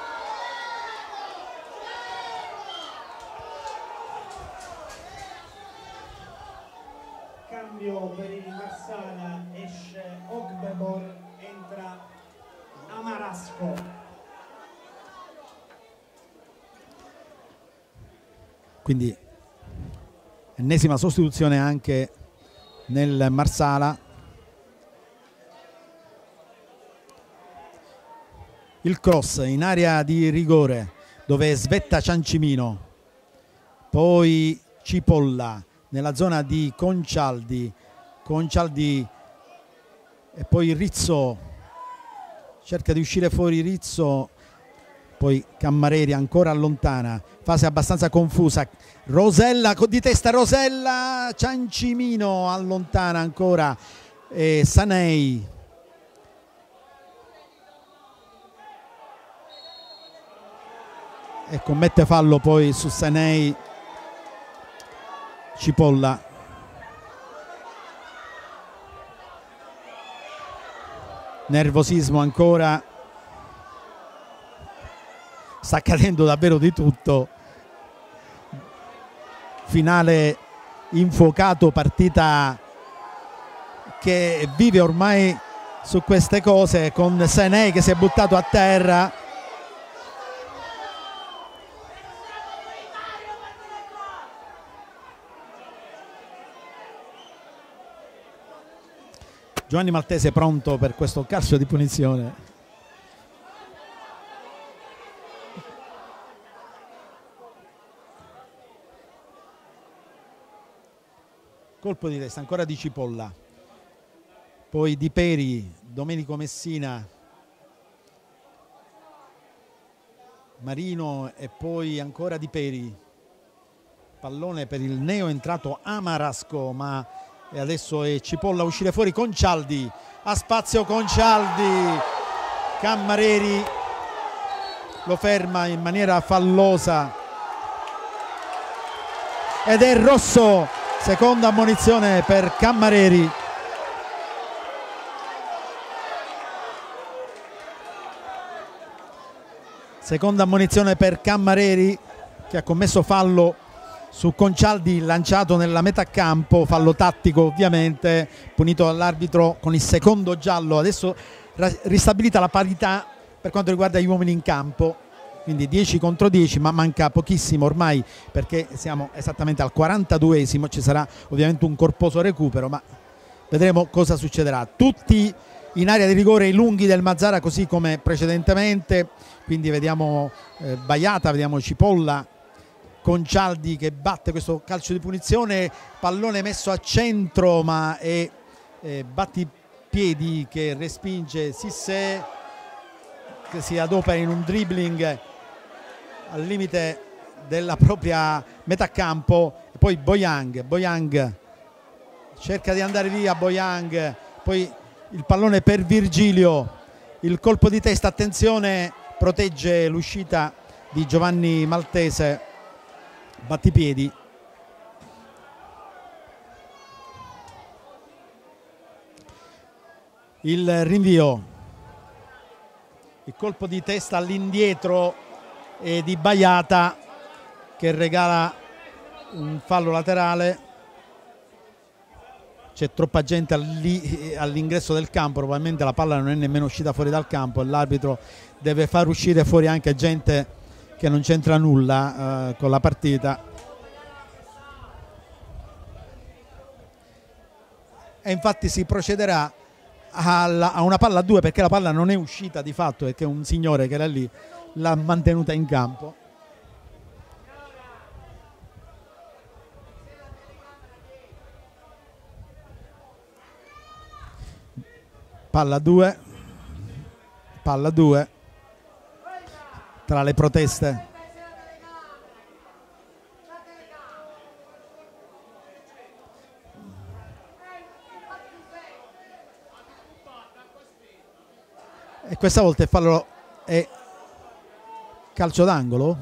Cambio per il Marsala, esce Ogbedor, entra Amarasco. Quindi ennesima sostituzione anche nel Marsala. Il cross in area di rigore dove svetta Ciancimino, poi Cipolla nella zona di Concaldi e poi Rizzo, cerca di uscire fuori Rizzo, poi Cammareri ancora allontana, fase abbastanza confusa. Rosella di testa, Rosella, Ciancimino allontana ancora e Sanei. E commette fallo poi su Sanei Cipolla. Nervosismo ancora. Sta accadendo davvero di tutto. Finale infuocato, partita che vive ormai su queste cose, con Sanei che si è buttato a terra. Giovanni Maltese pronto per questo calcio di punizione. Colpo di testa ancora di Cipolla, poi Di Peri, Domenico Messina, Marino e poi ancora Di Peri. Pallone per il neo entrato Amarasco, ma adesso è Cipolla a uscire fuori. Concaldi, a spazio Concaldi, Cammareri lo ferma in maniera fallosa ed è rosso. Seconda ammonizione per Cammareri. Seconda ammonizione per Cammareri, che ha commesso fallo su Concaldi lanciato nella metà campo, fallo tattico ovviamente, punito dall'arbitro con il secondo giallo. Adesso ristabilita la parità per quanto riguarda gli uomini in campo, quindi 10 contro 10, ma manca pochissimo ormai perché siamo esattamente al 42esimo, ci sarà ovviamente un corposo recupero, ma vedremo cosa succederà. Tutti in area di rigore i lunghi del Mazzara, così come precedentemente. Quindi vediamo Baiata, vediamo Cipolla, Concialdi che batte questo calcio di punizione, pallone messo a centro ma è Battipiedi che respinge Sissé, che si adopera in un dribbling al limite della propria metà campo. E poi Boyang cerca di andare via, Boyang, poi il pallone per Virgilio, il colpo di testa, attenzione, protegge l'uscita di Giovanni Maltese, Battipiedi. Il rinvio, il colpo di testa all'indietro di Baiata che regala un fallo laterale. C'è troppa gente all'ingresso del campo, probabilmente la palla non è nemmeno uscita fuori dal campo e l'arbitro deve far uscire fuori anche gente che non c'entra nulla con la partita. E infatti si procederà a una palla a 2, perché la palla non è uscita di fatto e che un signore che era lì l'ha mantenuta in campo. Palla 2 tra le proteste. E questa volta il fallo è calcio d'angolo.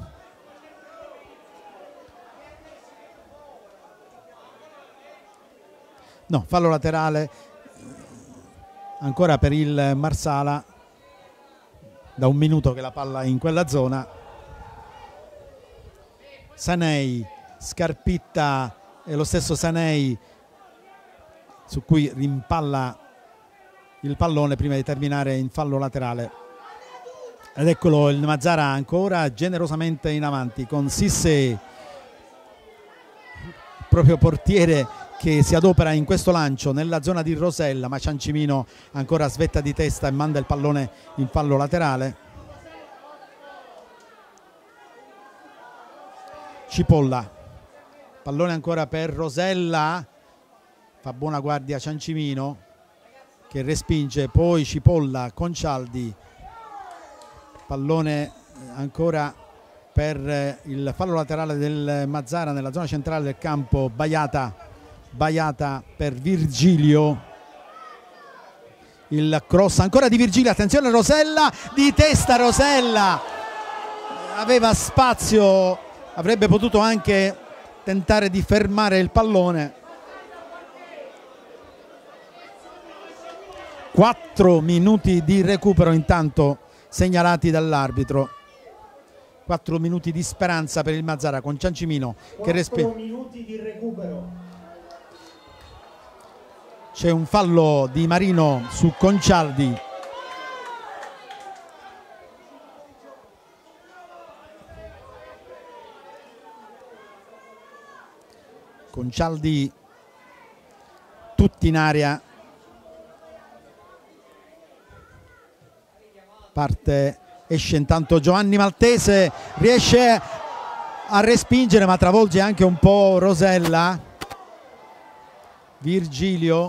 No, fallo laterale ancora per il Marsala, da un minuto che la palla è in quella zona. Sanei, Scarpitta e lo stesso Sanei su cui rimpalla il pallone prima di terminare in fallo laterale. Ed eccolo il Mazzara ancora generosamente in avanti con Sissé, proprio portiere, che si adopera in questo lancio nella zona di Rosella, ma Ciancimino ancora svetta di testa e manda il pallone in fallo laterale. Cipolla, pallone ancora per Rosella, fa buona guardia Ciancimino che respinge, poi Cipolla, Concialdi, pallone ancora per il fallo laterale del Mazzara nella zona centrale del campo. Baiata per Virgilio, il cross ancora di Virgilio, attenzione Rosella, di testa Rosella, aveva spazio, avrebbe potuto anche tentare di fermare il pallone. 4 minuti di recupero intanto segnalati dall'arbitro, 4 minuti di speranza per il Mazzara con Ciancimino che respinge. 4 minuti di recupero. C'è un fallo di Marino su Concialdi. Concialdi tutti in area. Parte, esce intanto Giovanni Maltese, riesce a respingere ma travolge anche un po' Rosella. Virgilio,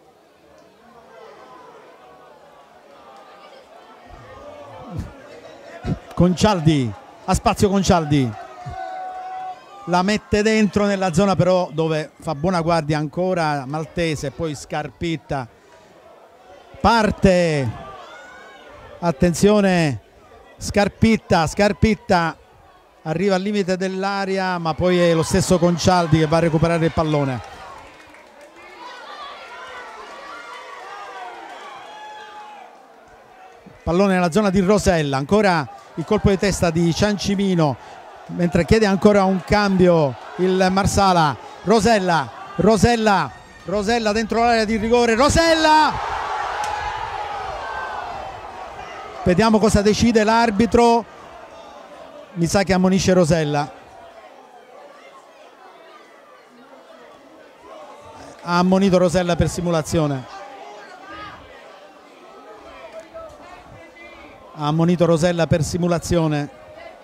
Concialdi, ha spazio Concialdi, la mette dentro nella zona però dove fa buona guardia ancora Maltese, poi Scarpitta, parte, attenzione Scarpitta arriva al limite dell'area ma poi è lo stesso Concialdi che va a recuperare il pallone. Pallone nella zona di Rosella, ancora il colpo di testa di Ciancimino, mentre chiede ancora un cambio il Marsala. Rosella dentro l'area di rigore, Rosella! Vediamo cosa decide l'arbitro, mi sa che ammonisce Rosella. Ha ammonito Rosella per simulazione. ha ammonito Rosella per simulazione.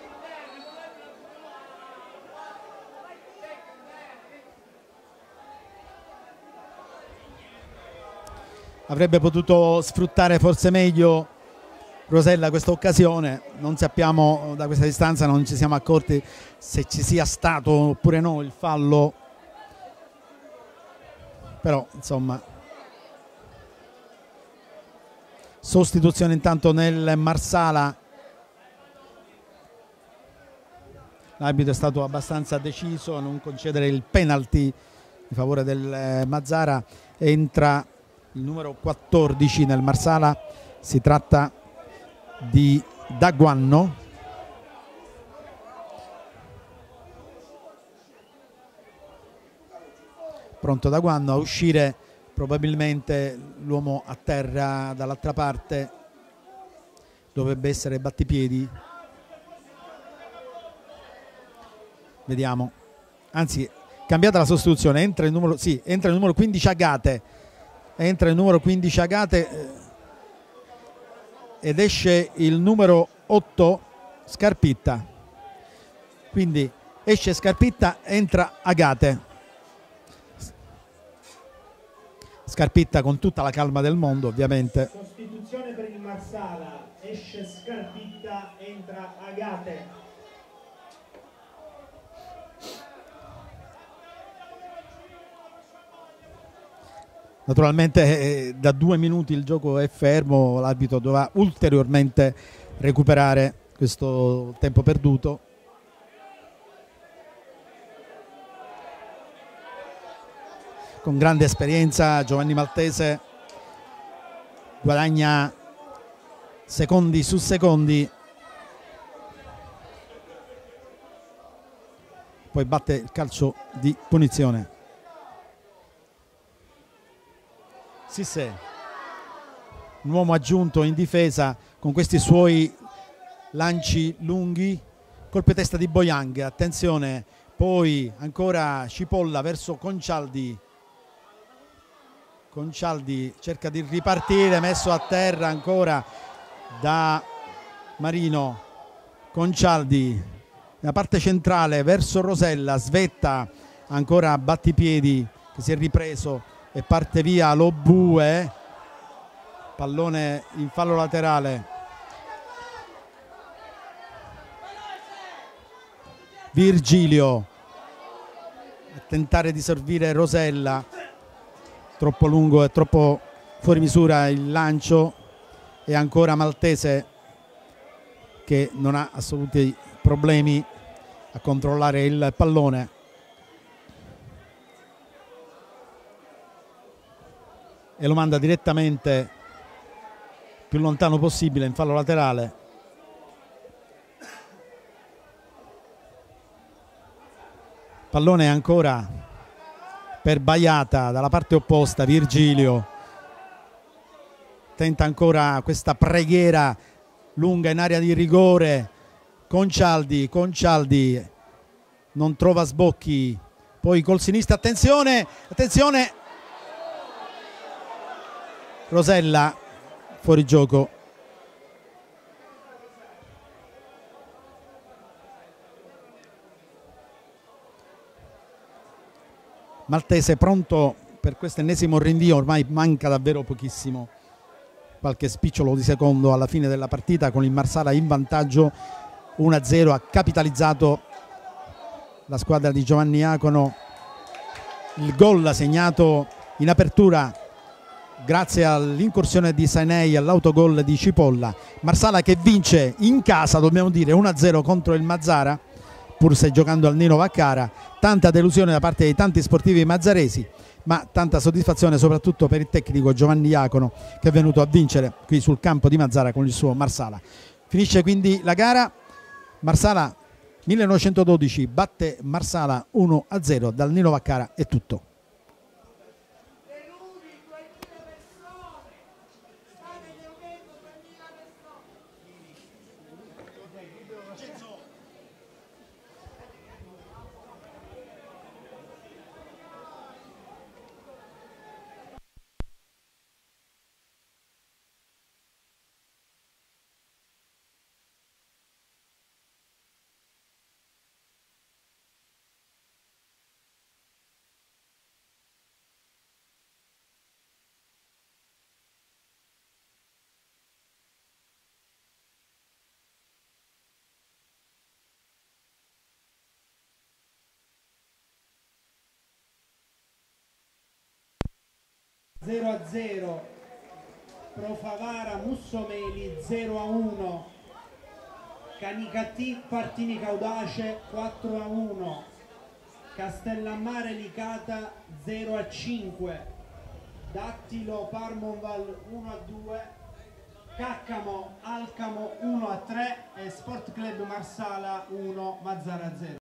Avrebbe potuto sfruttare forse meglio Rosella questa occasione, non sappiamo da questa distanza, non ci siamo accorti se ci sia stato oppure no il fallo, però insomma sostituzione intanto nel Marsala. L'arbitro è stato abbastanza deciso a non concedere il penalty in favore del Mazzara. Entra il numero 14 nel Marsala, si tratta di Daguanno. Pronto Daguanno a uscire, probabilmente l'uomo a terra dall'altra parte dovrebbe essere Battipiedi. Vediamo, anzi cambiata la sostituzione, entra il numero 15 Agate, ed esce il numero 8 Scarpitta, quindi esce Scarpitta, entra Agate. Scarpitta con tutta la calma del mondo, ovviamente. Sostituzione per il Marsala, esce Scarpitta, entra Agate. Naturalmente da 2 minuti il gioco è fermo, l'arbitro dovrà ulteriormente recuperare questo tempo perduto. Con grande esperienza Giovanni Maltese guadagna secondi su secondi, poi batte il calcio di punizione. Sissè, un uomo aggiunto in difesa con questi suoi lanci lunghi, colpo di testa di Boyang, attenzione, poi ancora Cipolla verso Concialdi. Concialdi cerca di ripartire, messo a terra ancora da Marino. Concialdi nella parte centrale verso Rosella, svetta ancora Battipiedi che si è ripreso e parte via Lobue, pallone in fallo laterale. Virgilio a tentare di servire Rosella, troppo lungo e troppo fuori misura il lancio, e ancora Maltese che non ha assoluti problemi a controllare il pallone. E lo manda direttamente più lontano possibile in fallo laterale. Pallone ancora per Baiata dalla parte opposta. Virgilio tenta ancora questa preghiera lunga in area di rigore. Concialdi non trova sbocchi, poi col sinistro, attenzione, Rosella fuori gioco. Maltese pronto per questo ennesimo rinvio, ormai manca davvero pochissimo, qualche spicciolo di secondo alla fine della partita, con il Marsala in vantaggio 1-0. Ha capitalizzato la squadra di Giovanni Iacono, il gol segnato in apertura grazie all'incursione di Sainei, all'autogol di Cipolla. Marsala che vince in casa, dobbiamo dire, 1-0 contro il Mazzara, pur se giocando al Nino Vaccara. Tanta delusione da parte di tanti sportivi mazzaresi, ma tanta soddisfazione soprattutto per il tecnico Giovanni Iacono, che è venuto a vincere qui sul campo di Mazzara con il suo Marsala. Finisce quindi la gara. Marsala 1912 batte Marsala 1-0. Dal Nino Vaccara è tutto. 0-0, Profavara Mussomeli 0-1, Canicattì Partini Caudace 4-1, Castellammare Licata 0-5, Dattilo Parmonval 1-2, Caccamo Alcamo 1-3 e Sport Club Marsala 1, Mazzara 0.